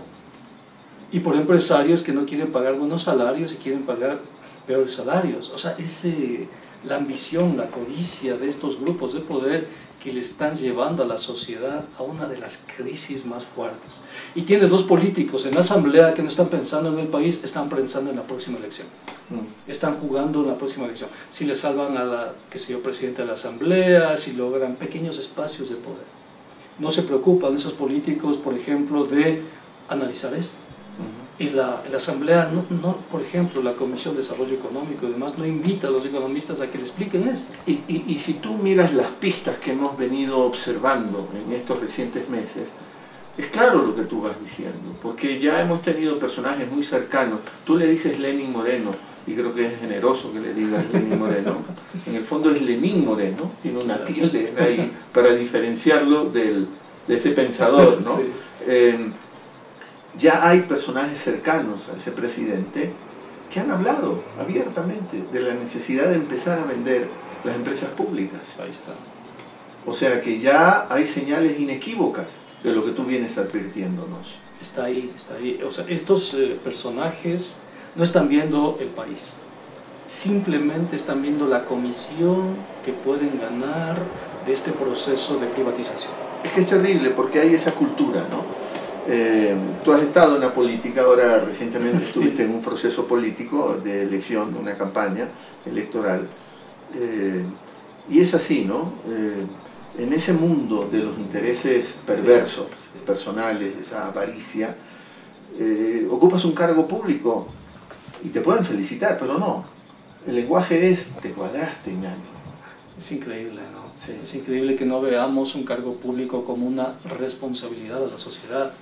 Y por empresarios que no quieren pagar buenos salarios y quieren pagar peores salarios. O sea, es la ambición, la codicia de estos grupos de poder que le están llevando a la sociedad a una de las crisis más fuertes. Y tienes dos políticos en la asamblea que no están pensando en el país, están pensando en la próxima elección. Están jugando en la próxima elección. Si le salvan a la, qué sé yo, presidente de la asamblea, si logran pequeños espacios de poder. No se preocupan esos políticos, por ejemplo, de analizar esto. Y la asamblea, por ejemplo, la Comisión de Desarrollo Económico y demás, no invita a los economistas a que le expliquen esto.
Y si tú miras las pistas que hemos venido observando en estos recientes meses, es claro lo que tú vas diciendo, porque ya hemos tenido personajes muy cercanos. Tú le dices Lenín Moreno, y creo que es generoso que le digas Lenín Moreno. En el fondo es Lenín Moreno, tiene una tilde ahí para diferenciarlo de ese pensador, ¿no? Sí. Ya hay personajes cercanos a ese presidente que han hablado abiertamente de la necesidad de empezar a vender las empresas públicas.
Ahí está.
O sea que ya hay señales inequívocas de lo que tú vienes advirtiéndonos.
Está ahí, está ahí. O sea, estos personajes no están viendo el país, simplemente están viendo la comisión que pueden ganar de este proceso de privatización.
Es que es terrible porque hay esa cultura, ¿no? Tú has estado en la política, ahora recientemente estuviste en un proceso político de elección, una campaña electoral, y es así, ¿no? En ese mundo de los intereses perversos, personales, esa avaricia, ocupas un cargo público y te pueden felicitar, pero no. El lenguaje es, te cuadraste, ñaño.
Es increíble, ¿no?
Sí.
Es increíble que no veamos un cargo público como una responsabilidad de la sociedad.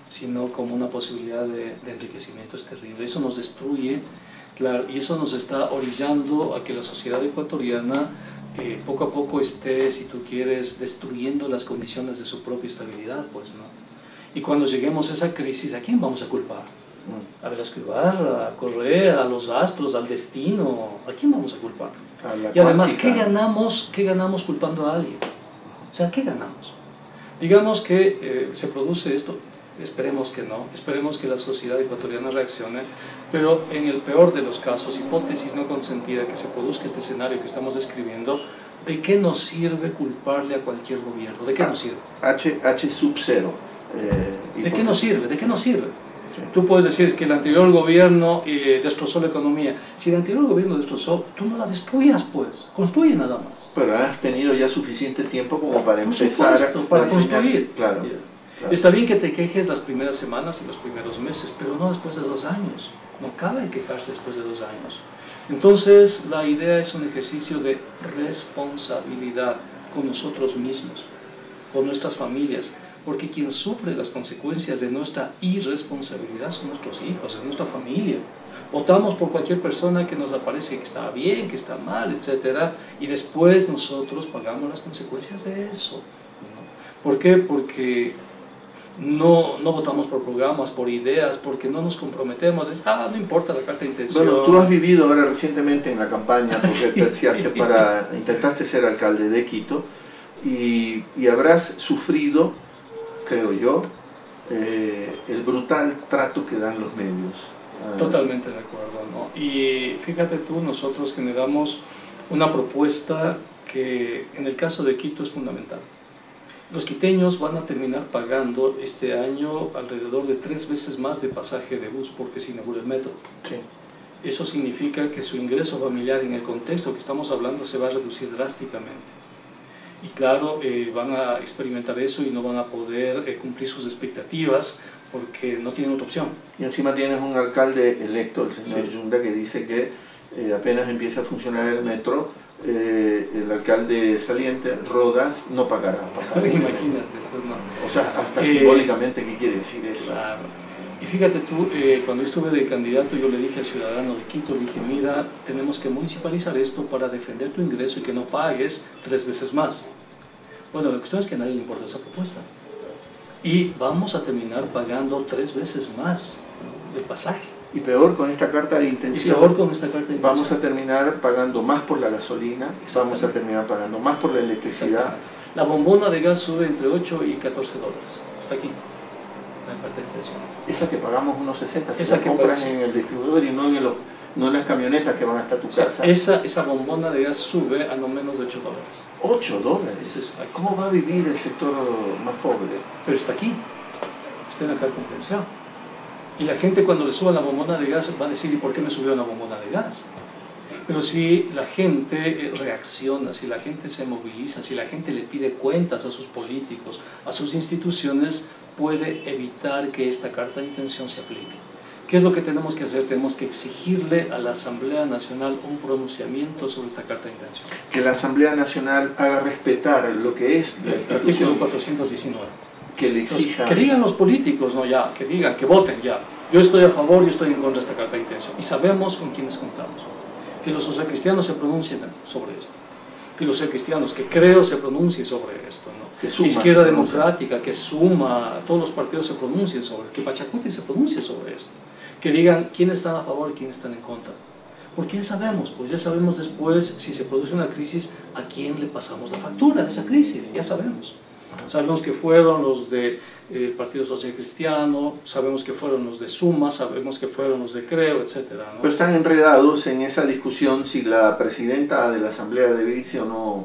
sino como una posibilidad de enriquecimiento. Es terrible. Eso nos destruye, claro, y eso nos está orillando a que la sociedad ecuatoriana poco a poco esté, si tú quieres, destruyendo las condiciones de su propia estabilidad, pues, ¿no? Y cuando lleguemos a esa crisis, ¿a quién vamos a culpar? A Velasco Ibarra, a Correa, a los astros, al destino. ¿A quién vamos a culpar? Y además, ¿qué ganamos culpando a alguien? O sea, ¿qué ganamos? Digamos que se produce esto, esperemos que no, esperemos que la sociedad ecuatoriana reaccione, pero en el peor de los casos, hipótesis no consentida, que se produzca este escenario que estamos describiendo, ¿de qué nos sirve culparle a cualquier gobierno? ¿De qué nos sirve?
H sub 0.
¿De qué nos sirve? ¿De qué nos sirve?
Sí.
Tú puedes decir que el anterior gobierno destrozó la economía. Si el anterior gobierno destrozó, tú no la destruyas, pues. Construye nada más.
Pero has tenido ya suficiente tiempo como para
Por
empezar
supuesto, para construir.
Claro, claro.
Está bien que te quejes las primeras semanas y los primeros meses, pero no después de 2 años. No cabe quejarse después de 2 años. Entonces, la idea es un ejercicio de responsabilidad con nosotros mismos, con nuestras familias, porque quien sufre las consecuencias de nuestra irresponsabilidad son nuestros hijos, es nuestra familia. Votamos por cualquier persona que nos aparece que está bien, que está mal, etc. Y después nosotros pagamos las consecuencias de eso, ¿no? ¿Por qué? Porque no votamos por programas, por ideas, porque no nos comprometemos. No importa la carta de intención.
Bueno, tú has vivido ahora recientemente en la campaña, porque
Sí.
intentaste ser alcalde de Quito, y habrás sufrido, creo yo, el brutal trato que dan los medios.
Totalmente de acuerdo, ¿no? Y fíjate tú, nosotros generamos una propuesta que en el caso de Quito es fundamental. Los quiteños van a terminar pagando este año alrededor de 3 veces más de pasaje de bus porque se inaugura el metro.
Sí.
Eso significa que su ingreso familiar en el contexto que estamos hablando se va a reducir drásticamente. Y claro, van a experimentar eso y no van a poder cumplir sus expectativas porque no tienen otra opción.
Y encima tienes un alcalde electo, el señor Yunda, que dice que apenas empieza a funcionar el metro, el alcalde saliente, Rodas, no pagará pasaje.
Imagínate. No.
O sea, hasta simbólicamente, ¿qué quiere decir eso?
Claro. Y fíjate tú, cuando estuve de candidato, yo le dije al ciudadano de Quito, le dije, mira, tenemos que municipalizar esto para defender tu ingreso y que no pagues 3 veces más. Bueno, la cuestión es que a nadie le importa esa propuesta. Y vamos a terminar pagando 3 veces más de pasaje.
Y peor con esta carta de intención. Vamos a terminar pagando más por la gasolina, vamos a terminar pagando más por la electricidad.
La bombona de gas sube entre 8 y 14 dólares. Está aquí, la carta de intención.
Esa que pagamos unos 60, si
esa
la
que
compran en el distribuidor y no en las camionetas que van hasta tu casa.
Esa bombona de gas sube a no menos de 8 dólares.
$8. ¿Cómo va a vivir el sector más pobre?
Pero está aquí, está en la carta de intención. Y la gente cuando le suba la bombona de gas va a decir, ¿y por qué me subió la bombona de gas? Pero si la gente reacciona, si la gente se moviliza, si la gente le pide cuentas a sus políticos, a sus instituciones, puede evitar que esta carta de intención se aplique. ¿Qué es lo que tenemos que hacer? Tenemos que exigirle a la Asamblea Nacional un pronunciamiento sobre esta carta de intención.
Que la Asamblea Nacional haga respetar lo que es la
el artículo 419.
Que le exija...
Que digan los políticos, no ya, que digan, que voten ya. Yo estoy a favor, yo estoy en contra de esta carta de intención. Y sabemos con quiénes contamos. Que los socialcristianos se pronuncien sobre esto. Que los socialcristianos, que creo, se pronuncien sobre esto, ¿no?
Que Suma,
Izquierda Democrática, que Suma, todos los partidos se pronuncien sobre esto. Que Pachacuti se pronuncie sobre esto. Que digan quiénes están a favor y quiénes están en contra. Porque ya sabemos, pues ya sabemos después, si se produce una crisis, a quién le pasamos la factura de esa crisis, ya sabemos. Sabemos que fueron los del Partido Social Cristiano, sabemos que fueron los de Suma, sabemos que fueron los de Creo, etc. ¿no?
Pero están enredados en esa discusión si la presidenta de la Asamblea debe irse o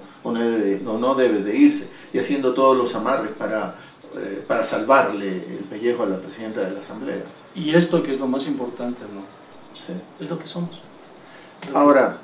no debe de irse, y haciendo todos los amarres para salvarle el pellejo a la presidenta de la Asamblea.
Y esto que es lo más importante, ¿no?
Sí.
Es lo que somos.
Ahora,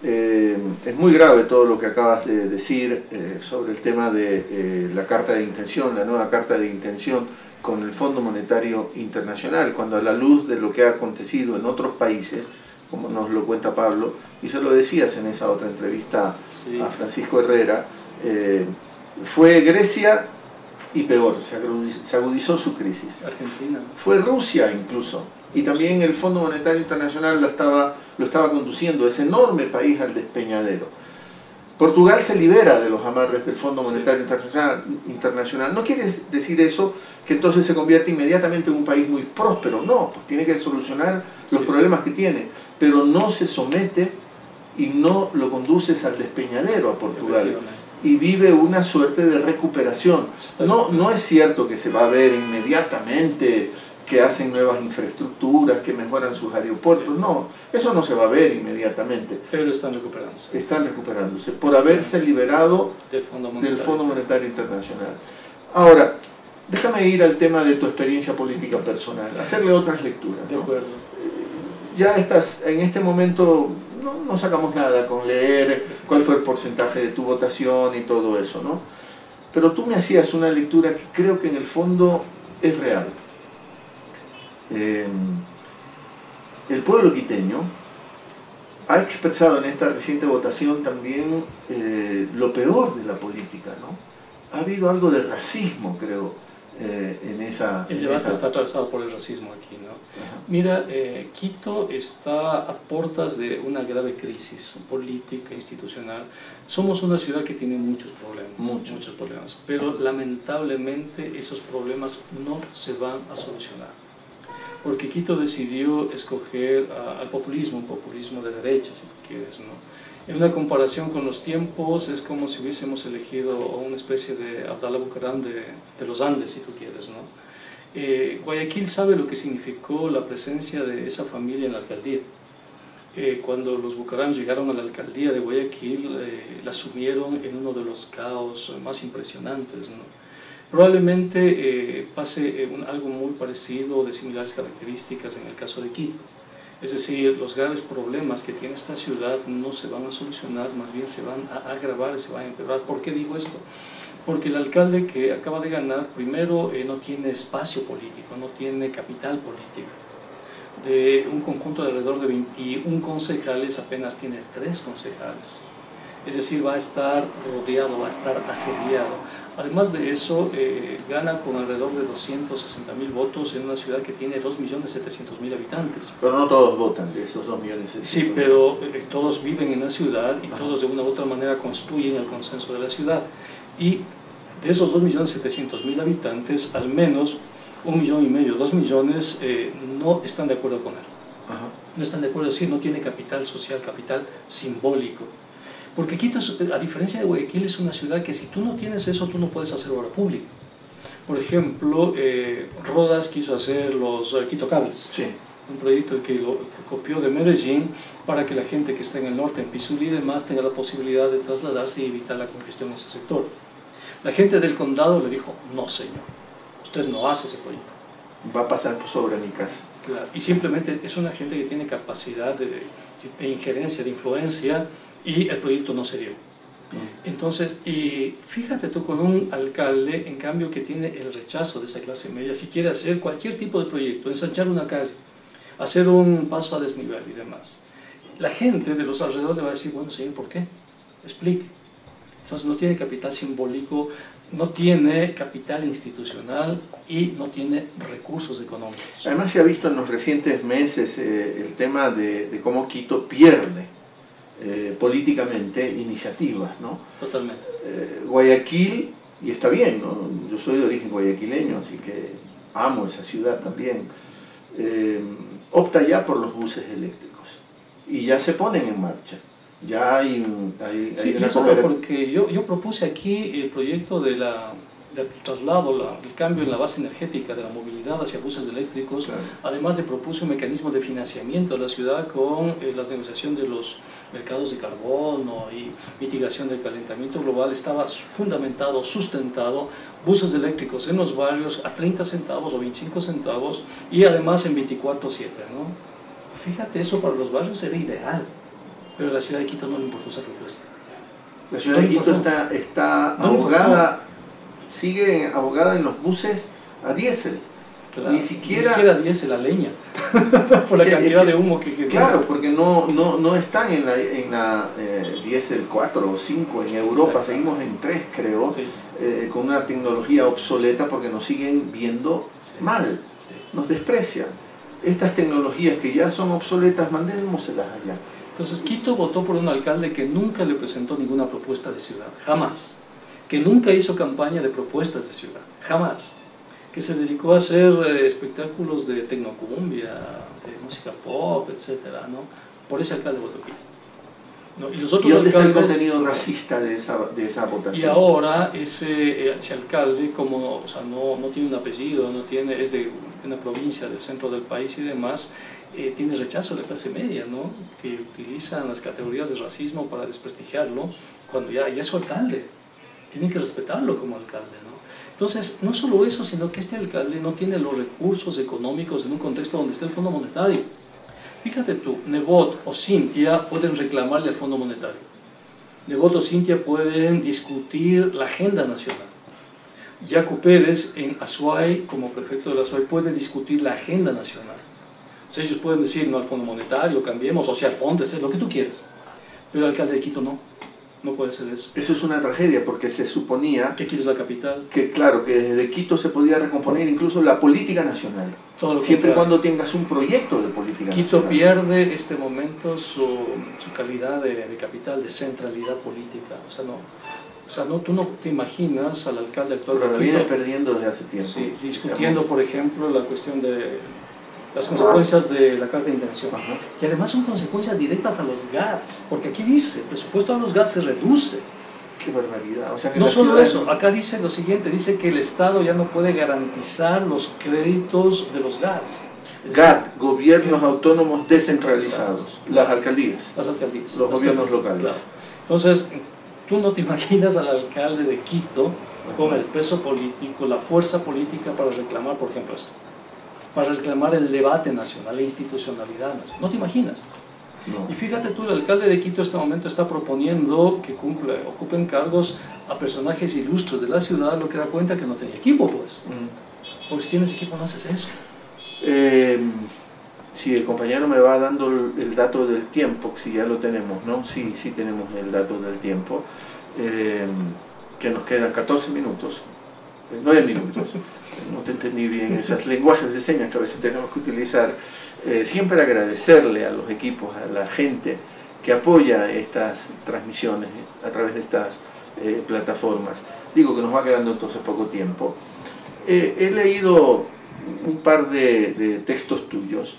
es muy grave todo lo que acabas de decir sobre el tema de la carta de intención, la nueva carta de intención con el Fondo Monetario Internacional, cuando a la luz de lo que ha acontecido en otros países, como nos lo cuenta Pablo, y se lo decías en esa otra entrevista a Francisco Herrera, fue Grecia y peor, se agudizó su crisis.
Argentina.
Fue Rusia incluso, y también el Fondo Monetario Internacional lo estaba conduciendo, ese enorme país, al despeñadero. Portugal se libera de los amarres del Fondo Monetario Internacional. No quiere decir eso que entonces se convierte inmediatamente en un país muy próspero, no, pues tiene que solucionar los problemas que tiene, pero no se somete y no lo conduces al despeñadero a Portugal, y vive una suerte de recuperación. No es cierto que se va a ver inmediatamente que hacen nuevas infraestructuras, que mejoran sus aeropuertos, no, eso no se va a ver inmediatamente.
Pero están recuperándose.
Están recuperándose, por haberse liberado del Fondo Monetario Internacional. Ahora, déjame ir al tema de tu experiencia política personal, hacerle otras lecturas, ¿no?
De acuerdo.
Ya en este momento no sacamos nada con leer cuál fue el porcentaje de tu votación y todo eso, ¿no? Pero tú me hacías una lectura que creo que en el fondo es real. El pueblo quiteño ha expresado en esta reciente votación también lo peor de la política, ¿no? Ha habido algo de racismo, creo, en esa...
El debate está atravesado por el racismo aquí, ¿no? Ajá. Mira, Quito está a puertas de una grave crisis política, institucional. Somos una ciudad que tiene muchos problemas, muchos problemas, pero lamentablemente esos problemas no se van a solucionar. Porque Quito decidió escoger al populismo, un populismo de derecha, si tú quieres, ¿no? En una comparación con los tiempos, es como si hubiésemos elegido una especie de Abdalá Bucaram de los Andes, si tú quieres, ¿no? Guayaquil sabe lo que significó la presencia de esa familia en la alcaldía. Cuando los Bucaram llegaron a la alcaldía de Guayaquil, la sumieron en uno de los caos más impresionantes, ¿no? Probablemente pase algo muy parecido, de similares características en el caso de Quito. Es decir, los graves problemas que tiene esta ciudad no se van a solucionar, más bien se van a agravar, se van a empeorar. ¿Por qué digo esto? Porque el alcalde que acaba de ganar, primero, no tiene espacio político, no tiene capital político. De un conjunto de alrededor de 21 concejales, apenas tiene 3 concejales. Es decir, va a estar rodeado, va a estar asediado. Además de eso, gana con alrededor de 260.000 votos en una ciudad que tiene 2.700.000 habitantes.
Pero no todos votan de esos 2.700.000.
Sí, pero todos viven en la ciudad y todos de una u otra manera construyen el consenso de la ciudad. Y de esos 2.700.000 habitantes, al menos 1,5 millones, 2 millones no están de acuerdo con él.
Ajá.
No están de acuerdo, es decir, no tiene capital social, capital simbólico. Porque Quito, a diferencia de Guayaquil, es una ciudad que si tú no tienes eso, tú no puedes hacer obra pública. Por ejemplo, Rodas quiso hacer los Quito Cables,
sí.
Un proyecto que copió de Medellín para que la gente que está en el norte, en Pisuli y demás, tenga la posibilidad de trasladarse y evitar la congestión en ese sector. La gente del condado le dijo, no señor, usted no hace ese proyecto.
Va a pasar sobre mi casa.
Claro, y simplemente es una gente que tiene capacidad de injerencia, de influencia, y el proyecto no se dio. Entonces, y fíjate tú, con un alcalde, en cambio, que tiene el rechazo de esa clase media, si quiere hacer cualquier tipo de proyecto, ensanchar una calle, hacer un paso a desnivel y demás, la gente de los alrededores le va a decir, bueno, señor, ¿por qué? Explique. Entonces no tiene capital simbólico, no tiene capital institucional y no tiene recursos económicos.
Además se ha visto en los recientes meses el tema de cómo Quito pierde políticamente iniciativas, ¿no?
Totalmente.
Guayaquil, y está bien, ¿no? Yo soy de origen guayaquileño, así que amo esa ciudad también, opta ya por los buses eléctricos y ya se ponen en marcha. Ya hay una cooperativa.
Porque yo propuse aquí el proyecto del traslado, el cambio en la base energética de la movilidad hacia buses eléctricos.
Claro.
Además de propuse un mecanismo de financiamiento de la ciudad con las negociaciones de los mercados de carbono y mitigación del calentamiento global. Estaba fundamentado, sustentado, buses eléctricos en los barrios a 30 centavos o 25 centavos y además en 24/7, ¿no? Fíjate, eso para los barrios era ideal, pero a la ciudad de Quito no le importó esa propuesta.
La ciudad de Quito está abogada, sigue abogada en los buses a diésel.
Claro,
ni siquiera
10 la leña, por la cantidad de humo que genera.
Claro, porque no están en la diésel 4 o 5, en Europa seguimos en 3, creo, sí. Con una tecnología obsoleta porque nos siguen viendo mal, nos desprecian. Estas tecnologías que ya son obsoletas, mandémoselas allá.
Entonces Quito votó por un alcalde que nunca le presentó ninguna propuesta de ciudad, jamás. Que nunca hizo campaña de propuestas de ciudad, jamás. Que se dedicó a hacer espectáculos de tecnocumbia, de música pop, etcétera, ¿no? Por ese alcalde votó Quito, ¿no? Y los otros
¿Y dónde
alcaldes,
está el contenido racista de esa votación?
Y ahora ese alcalde, como o sea, no tiene un apellido, es de una provincia del centro del país y demás, tiene rechazo de la clase media, ¿no? Que utilizan las categorías de racismo para desprestigiarlo cuando ya es su alcalde. Tienen que respetarlo como alcalde, ¿no? Entonces, no solo eso, sino que este alcalde no tiene los recursos económicos en un contexto donde está el Fondo Monetario. Fíjate tú, Nebot o Cintia pueden reclamarle al Fondo Monetario. Nebot o Cintia pueden discutir la agenda nacional. Yacu Pérez en Azuay, como prefecto de la Azuay, puede discutir la agenda nacional. O sea, ellos pueden decir no al Fondo Monetario, cambiemos, o sea, al fondo, es lo que tú quieras. Pero el alcalde de Quito no puede ser eso.
Eso es una tragedia porque se suponía
que Quito es la capital.
Que claro, que desde Quito se podía recomponer incluso la política nacional. Siempre y cuando tengas un proyecto de política
Quito
nacional.
pierde este momento su calidad de capital, de centralidad política. O sea, tú no te imaginas al alcalde actual de Quito.
Pero viene perdiendo desde hace tiempo.
Sí, discutiendo, por ejemplo, la cuestión de las consecuencias de la carta de intención.
Ajá.
Y además son consecuencias directas a los GATS, porque aquí dice, el presupuesto a los GATS se reduce.
Qué barbaridad. O sea, que
no solo eso, acá dice lo siguiente, dice que el Estado ya no puede garantizar los créditos de los GATS.
GAT, gobiernos autónomos descentralizados, las alcaldías, los gobiernos locales.
Claro. Entonces, tú no te imaginas al alcalde de Quito con el peso político, la fuerza política para reclamar, por ejemplo, esto. Para reclamar el debate nacional, la institucionalidad nacional. No te imaginas.
No.
Y fíjate tú, el alcalde de Quito en este momento está proponiendo que ocupen cargos a personajes ilustres de la ciudad, lo que da cuenta que no tenía equipo, pues. Porque si tienes equipo no haces eso.
Si el compañero me va dando el dato del tiempo, si ya lo tenemos, ¿no? Sí tenemos el dato del tiempo, que nos quedan 14 minutos, 9 minutos. No te entendí bien esos lenguajes de señas que a veces tenemos que utilizar. Siempre agradecerle a los equipos, a la gente que apoya estas transmisiones a través de estas plataformas. Digo que nos va quedando entonces poco tiempo. He leído un par de textos tuyos,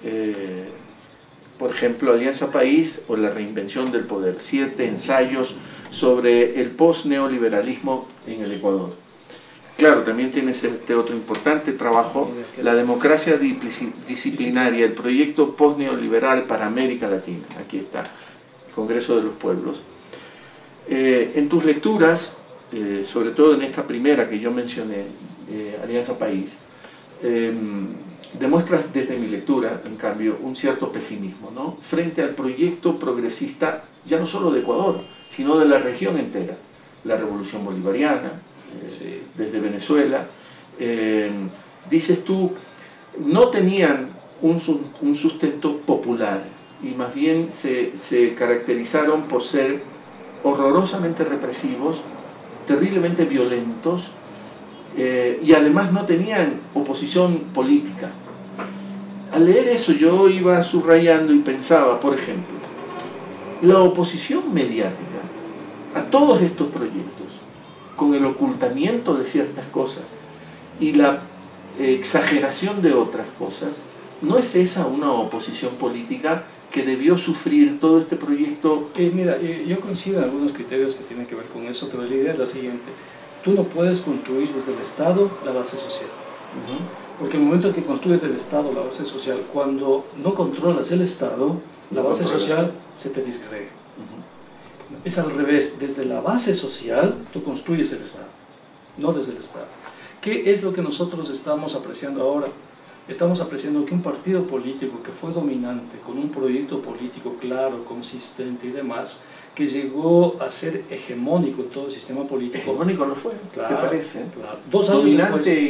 por ejemplo, Alianza País o la reinvención del poder, 7 ensayos sobre el post-neoliberalismo en el Ecuador. Claro, también tienes este otro importante trabajo, la democracia disciplinaria, el proyecto post-neoliberal para América Latina. Aquí está, el Congreso de los Pueblos. En tus lecturas, sobre todo en esta primera que yo mencioné, Alianza País, demuestras desde mi lectura, en cambio, un cierto pesimismo, ¿no? Frente al proyecto progresista, ya no solo de Ecuador, sino de la región entera, la Revolución Bolivariana, desde Venezuela. Dices tú, no tenían un sustento popular y más bien se caracterizaron por ser horrorosamente represivos, terriblemente violentos, y además no tenían oposición política. Al leer eso yo iba subrayando y pensaba, por ejemplo, la oposición mediática a todos estos proyectos, con el ocultamiento de ciertas cosas y la exageración de otras cosas, ¿no es esa una oposición política que debió sufrir todo este proyecto?
Mira, yo coincido en algunos criterios que tienen que ver con eso, pero la idea es la siguiente. Tú no puedes construir desde el Estado la base social. Porque el momento en que construyes del Estado la base social, cuando no controlas el Estado, la base social se te disgrega. Es al revés, desde la base social tú construyes el Estado, no desde el Estado. ¿Qué es lo que nosotros estamos apreciando ahora? Estamos apreciando que un partido político que fue dominante, con un proyecto político claro, consistente y demás, que llegó a ser hegemónico en todo el sistema político.
Hegemónico no fue,
claro,
¿te parece?
Claro. 2 años
dominante
después,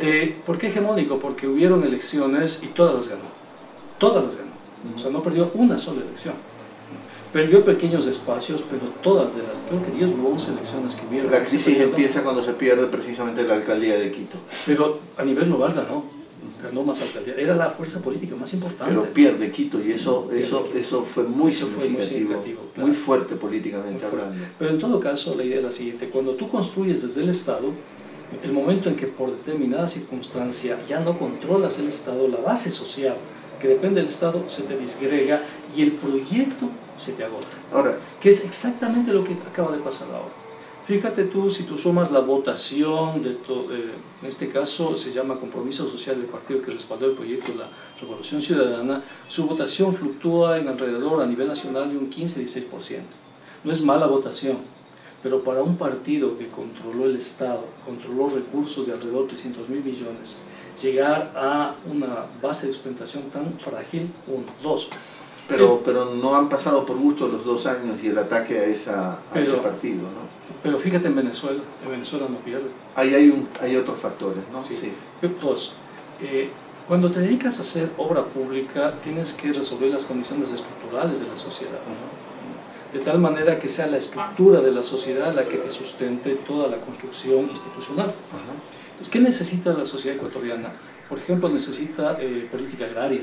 ¿Por qué hegemónico? Porque hubieron elecciones y todas las ganó. Todas las ganó. O sea, no perdió una sola elección. Perdió pequeños espacios, pero todas de las, creo que 10 o 11 elecciones que hubieron.
La crisis empieza cuando se pierde precisamente la alcaldía de Quito.
Pero a nivel global ganó más alcaldía. Era la fuerza política más importante.
Pero pierde Quito y eso fue muy significativo,
claro.
Muy fuerte políticamente hablando.
Pero en todo caso la idea es la siguiente: cuando tú construyes desde el Estado, el momento en que por determinada circunstancia ya no controlas el Estado, la base social que depende del Estado se te disgrega y el proyecto se te agota.
Ahora,
que es exactamente lo que acaba de pasar ahora. Fíjate tú, si tú sumas la votación, en este caso se llama Compromiso Social del partido que respaldó el proyecto de la Revolución Ciudadana, su votación fluctúa en alrededor a nivel nacional de un 15-16%. No es mala votación, pero para un partido que controló el Estado, controló recursos de alrededor de 300.000 millones, llegar a una base de sustentación tan frágil, dos.
Pero no han pasado por gusto los 2 años y el ataque a ese partido, ¿no?
Pero fíjate en Venezuela no pierde.
Ahí hay otros factores, ¿no?
Sí. Dos, cuando te dedicas a hacer obra pública, tienes que resolver las condiciones estructurales de la sociedad. De tal manera que sea la estructura de la sociedad la que te sustente toda la construcción institucional. Entonces, ¿qué necesita la sociedad ecuatoriana? Por ejemplo, necesita política agraria.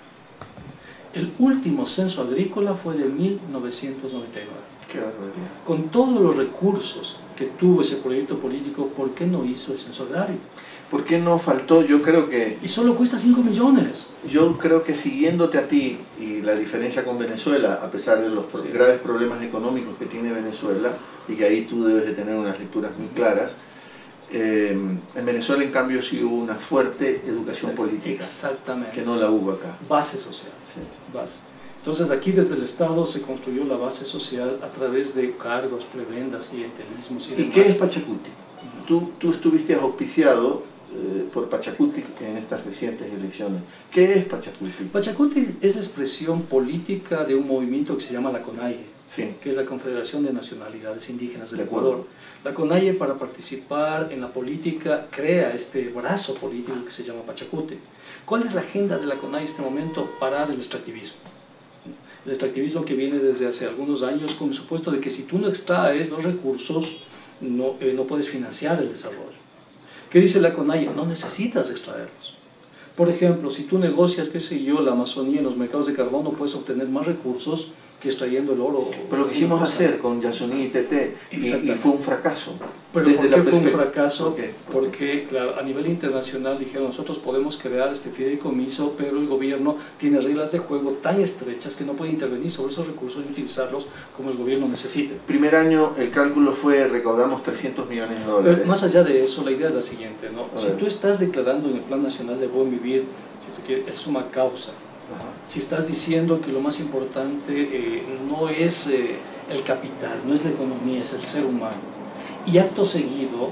El último censo agrícola fue de 1999.
Qué barbaridad.
Con todos los recursos que tuvo ese proyecto político, ¿por qué no hizo el censo agrario?
¿Por qué no faltó? Yo creo que...
Y solo cuesta 5 millones.
Yo creo que siguiéndote a ti y la diferencia con Venezuela, a pesar de los graves problemas económicos que tiene Venezuela, y que ahí tú debes de tener unas lecturas muy claras, en Venezuela en cambio sí hubo una fuerte educación política.
Exactamente.
Que no la hubo acá.
Base social.
Sí.
Base. Entonces aquí desde el Estado se construyó la base social a través de cargos, prebendas, clientelismos y demás.
¿Y qué es Pachacuti? Tú estuviste auspiciado por Pachacuti en estas recientes elecciones. ¿Qué es Pachacuti?
Pachacuti es la expresión política de un movimiento que se llama la CONAIE, que es la Confederación de Nacionalidades Indígenas del Ecuador. La CONAIE, para participar en la política, crea este brazo político que se llama Pachacuti. ¿Cuál es la agenda de la CONAIE en este momento? Parar el extractivismo. El extractivismo que viene desde hace algunos años con el supuesto de que si tú no extraes los recursos, no puedes financiar el desarrollo. ¿Qué dice la CONAIE? No necesitas extraerlos. Por ejemplo, si tú negocias, qué sé yo, la Amazonía en los mercados de carbono, puedes obtener más recursos que extrayendo el oro.
Pero lo quisimos hacer con Yasuní y Tete y fue un fracaso.
¿Pero por qué fue un fracaso? Porque, claro, a nivel internacional dijeron, nosotros podemos crear este fideicomiso, pero el gobierno tiene reglas de juego tan estrechas que no puede intervenir sobre esos recursos y utilizarlos como el gobierno necesite.
Primer año el cálculo fue, recaudamos 300 millones de dólares.
Pero más allá de eso, la idea es la siguiente, ¿no? Si tú estás declarando en el Plan Nacional de Buen Vivir, si tú quieres, es suma causa. Si estás diciendo que lo más importante no es el capital, no es la economía, es el ser humano, y acto seguido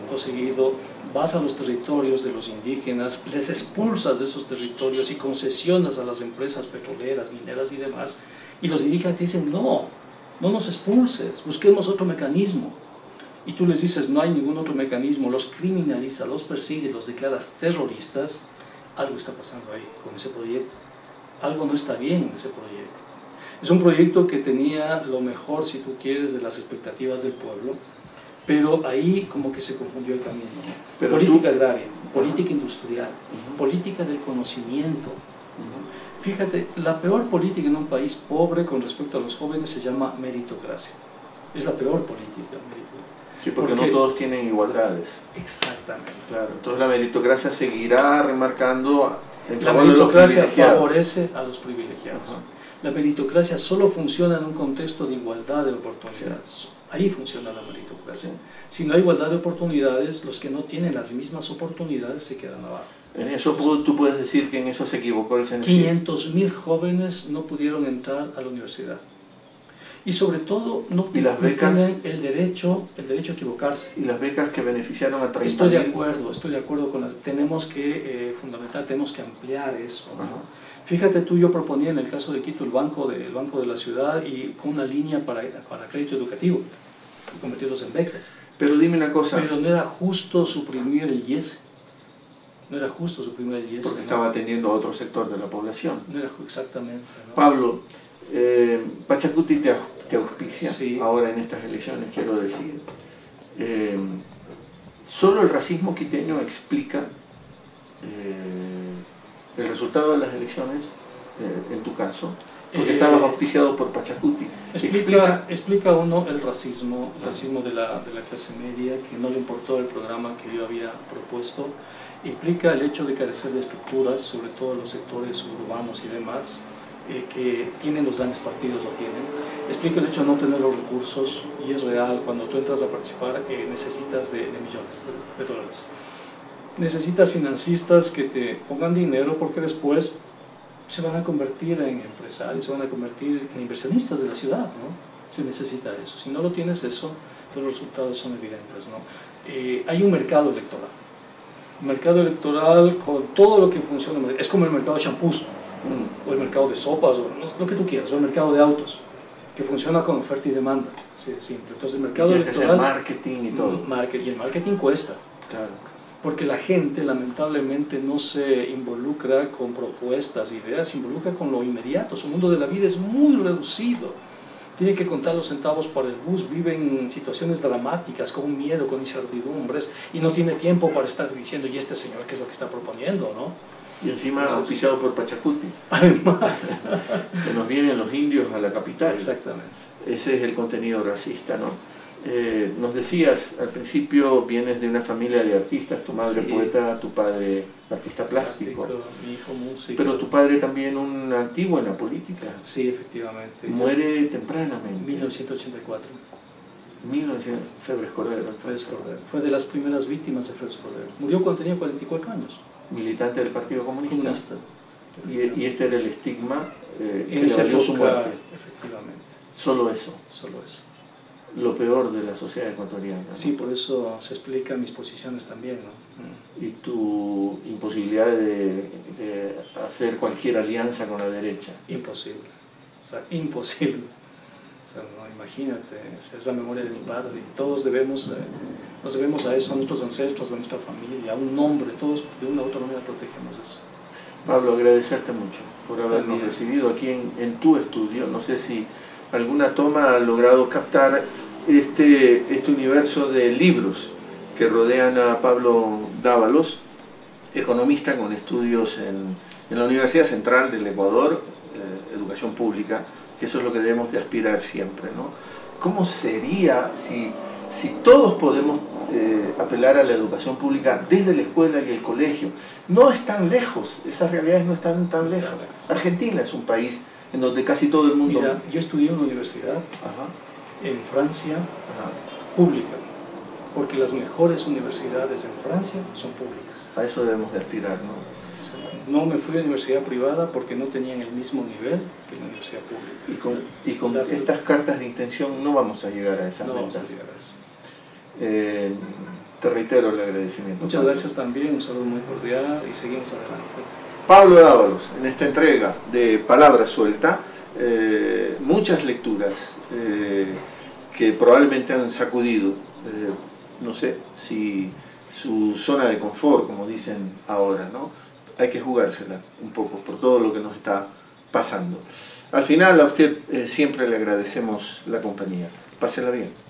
vas a los territorios de los indígenas, les expulsas de esos territorios y concesionas a las empresas petroleras, mineras y demás, y los indígenas te dicen, no nos expulses, busquemos otro mecanismo. Y tú les dices, no hay ningún otro mecanismo, los criminalizas, los persigues, los declaras terroristas, algo está pasando ahí con ese proyecto. Algo no está bien en ese proyecto. Es un proyecto que tenía lo mejor, si tú quieres, de las expectativas del pueblo, pero ahí como que se confundió el camino, ¿no? Política agraria, política industrial, política del conocimiento. Fíjate, la peor política en un país pobre con respecto a los jóvenes se llama meritocracia. Es la peor política.
Sí, porque no todos tienen igualdades.
Exactamente.
Claro, entonces la meritocracia seguirá remarcando en
la
favor de los
meritocracia
privilegiados.
favorece a los privilegiados. La meritocracia solo funciona en un contexto de igualdad de oportunidades. Ahí funciona la meritocracia. Si no hay igualdad de oportunidades, los que no tienen las mismas oportunidades se quedan abajo.
En eso tú puedes decir que en eso se equivocó el CNC.
500.000 jóvenes no pudieron entrar a la universidad. Y sobre todo no tienen el derecho a equivocarse.
Y las becas que beneficiaron a 30.000.
Estoy de acuerdo con tenemos que fundamentar, tenemos que ampliar eso. Fíjate tú, yo proponía en el caso de Quito el banco de la ciudad y con una línea para crédito educativo y convertirlos en becas.
Pero dime una cosa.
Pero no era justo suprimir el IES. No era justo suprimir el IES.
Porque estaba atendiendo a otro sector de la población.
No era exactamente, ¿no?
Pablo, Pachacuti te auspicia,
sí,
ahora en estas elecciones, quiero decir. Solo el racismo quiteño explica el resultado de las elecciones, en tu caso, porque estabas auspiciado por Pachacuti.
Explica uno el racismo de la clase media, que no le importó el programa que yo había propuesto. Implica el hecho de carecer de estructuras, sobre todo en los sectores urbanos y demás, que tienen los grandes partidos o tienen. Explica el hecho de no tener los recursos, y es real, cuando tú entras a participar necesitas de millones de dólares. Necesitas financistas que te pongan dinero, porque después se van a convertir en empresarios, se van a convertir en inversionistas de la ciudad, ¿no? Se necesita eso. Si no lo tienes eso, los resultados son evidentes, ¿no? Hay un mercado electoral. Un mercado electoral con todo lo que funciona, es como el mercado de shampoos, o el mercado de sopas, o lo que tú quieras, o el mercado de autos, que funciona con oferta y demanda, así de simple. Entonces el mercado electoral...
el marketing y todo.
Y el marketing cuesta.
Claro.
Porque la gente lamentablemente no se involucra con propuestas, ideas, se involucra con lo inmediato. Su mundo de la vida es muy reducido. Tiene que contar los centavos para el bus, vive en situaciones dramáticas, con miedo, con incertidumbres, y no tiene tiempo para estar diciendo, ¿y este señor qué es lo que está proponiendo, no?
Y encima auspiciado por Pachacuti.
Además.
Se nos vienen los indios a la capital.
Exactamente.
Ese es el contenido racista, ¿no? Nos decías al principio, vienes de una familia de artistas, tu madre poeta, tu padre artista plástico,
mi hijo músico.
Pero tu padre también un antiguo en la política.
Sí, efectivamente.
Muere tempranamente.
1984.
Febres Cordero.
Febres Cordero. Fue de las primeras víctimas de Febres Cordero. Murió cuando tenía 44 años.
Militante del Partido Comunista. Y este era el estigma que le valió su muerte.
Efectivamente.
Solo eso.
Solo eso.
Lo peor de la sociedad ecuatoriana, ¿no?
Sí, por eso se explican mis posiciones también, ¿no?
Y tu imposibilidad de hacer cualquier alianza con la derecha.
Imposible, o sea, imposible. O sea, no, imagínate, es la memoria de mi padre, y todos nos debemos a eso, a nuestros ancestros, a nuestra familia, a un nombre, todos de una u otra manera protegemos eso.
Pablo, agradecerte mucho por habernos recibido aquí en tu estudio. No sé si alguna toma ha logrado captar este universo de libros que rodean a Pablo Dávalos, economista con estudios en la Universidad Central del Ecuador, educación pública, que eso es lo que debemos de aspirar siempre, ¿no? ¿Cómo sería si todos podemos apelar a la educación pública desde la escuela y el colegio? No están lejos, esas realidades no están tan lejos. Argentina es un país en donde casi todo el mundo...
Mira, yo estudié en una universidad en Francia, pública, porque las mejores universidades en Francia son públicas.
A eso debemos de aspirar, ¿no?
O sea, no me fui a la universidad privada porque no tenían el mismo nivel que la universidad pública.
Y con estas cartas de intención no vamos a llegar a esas metas.
No vamos a llegar a eso.
Te reitero el agradecimiento.
Muchas gracias también, un saludo muy cordial y seguimos adelante.
Pablo Dávalos, en esta entrega de Palabra Suelta, muchas lecturas que probablemente han sacudido, no sé, si su zona de confort, como dicen ahora, ¿no? Hay que jugársela un poco por todo lo que nos está pasando. Al final a usted siempre le agradecemos la compañía. Pásela bien.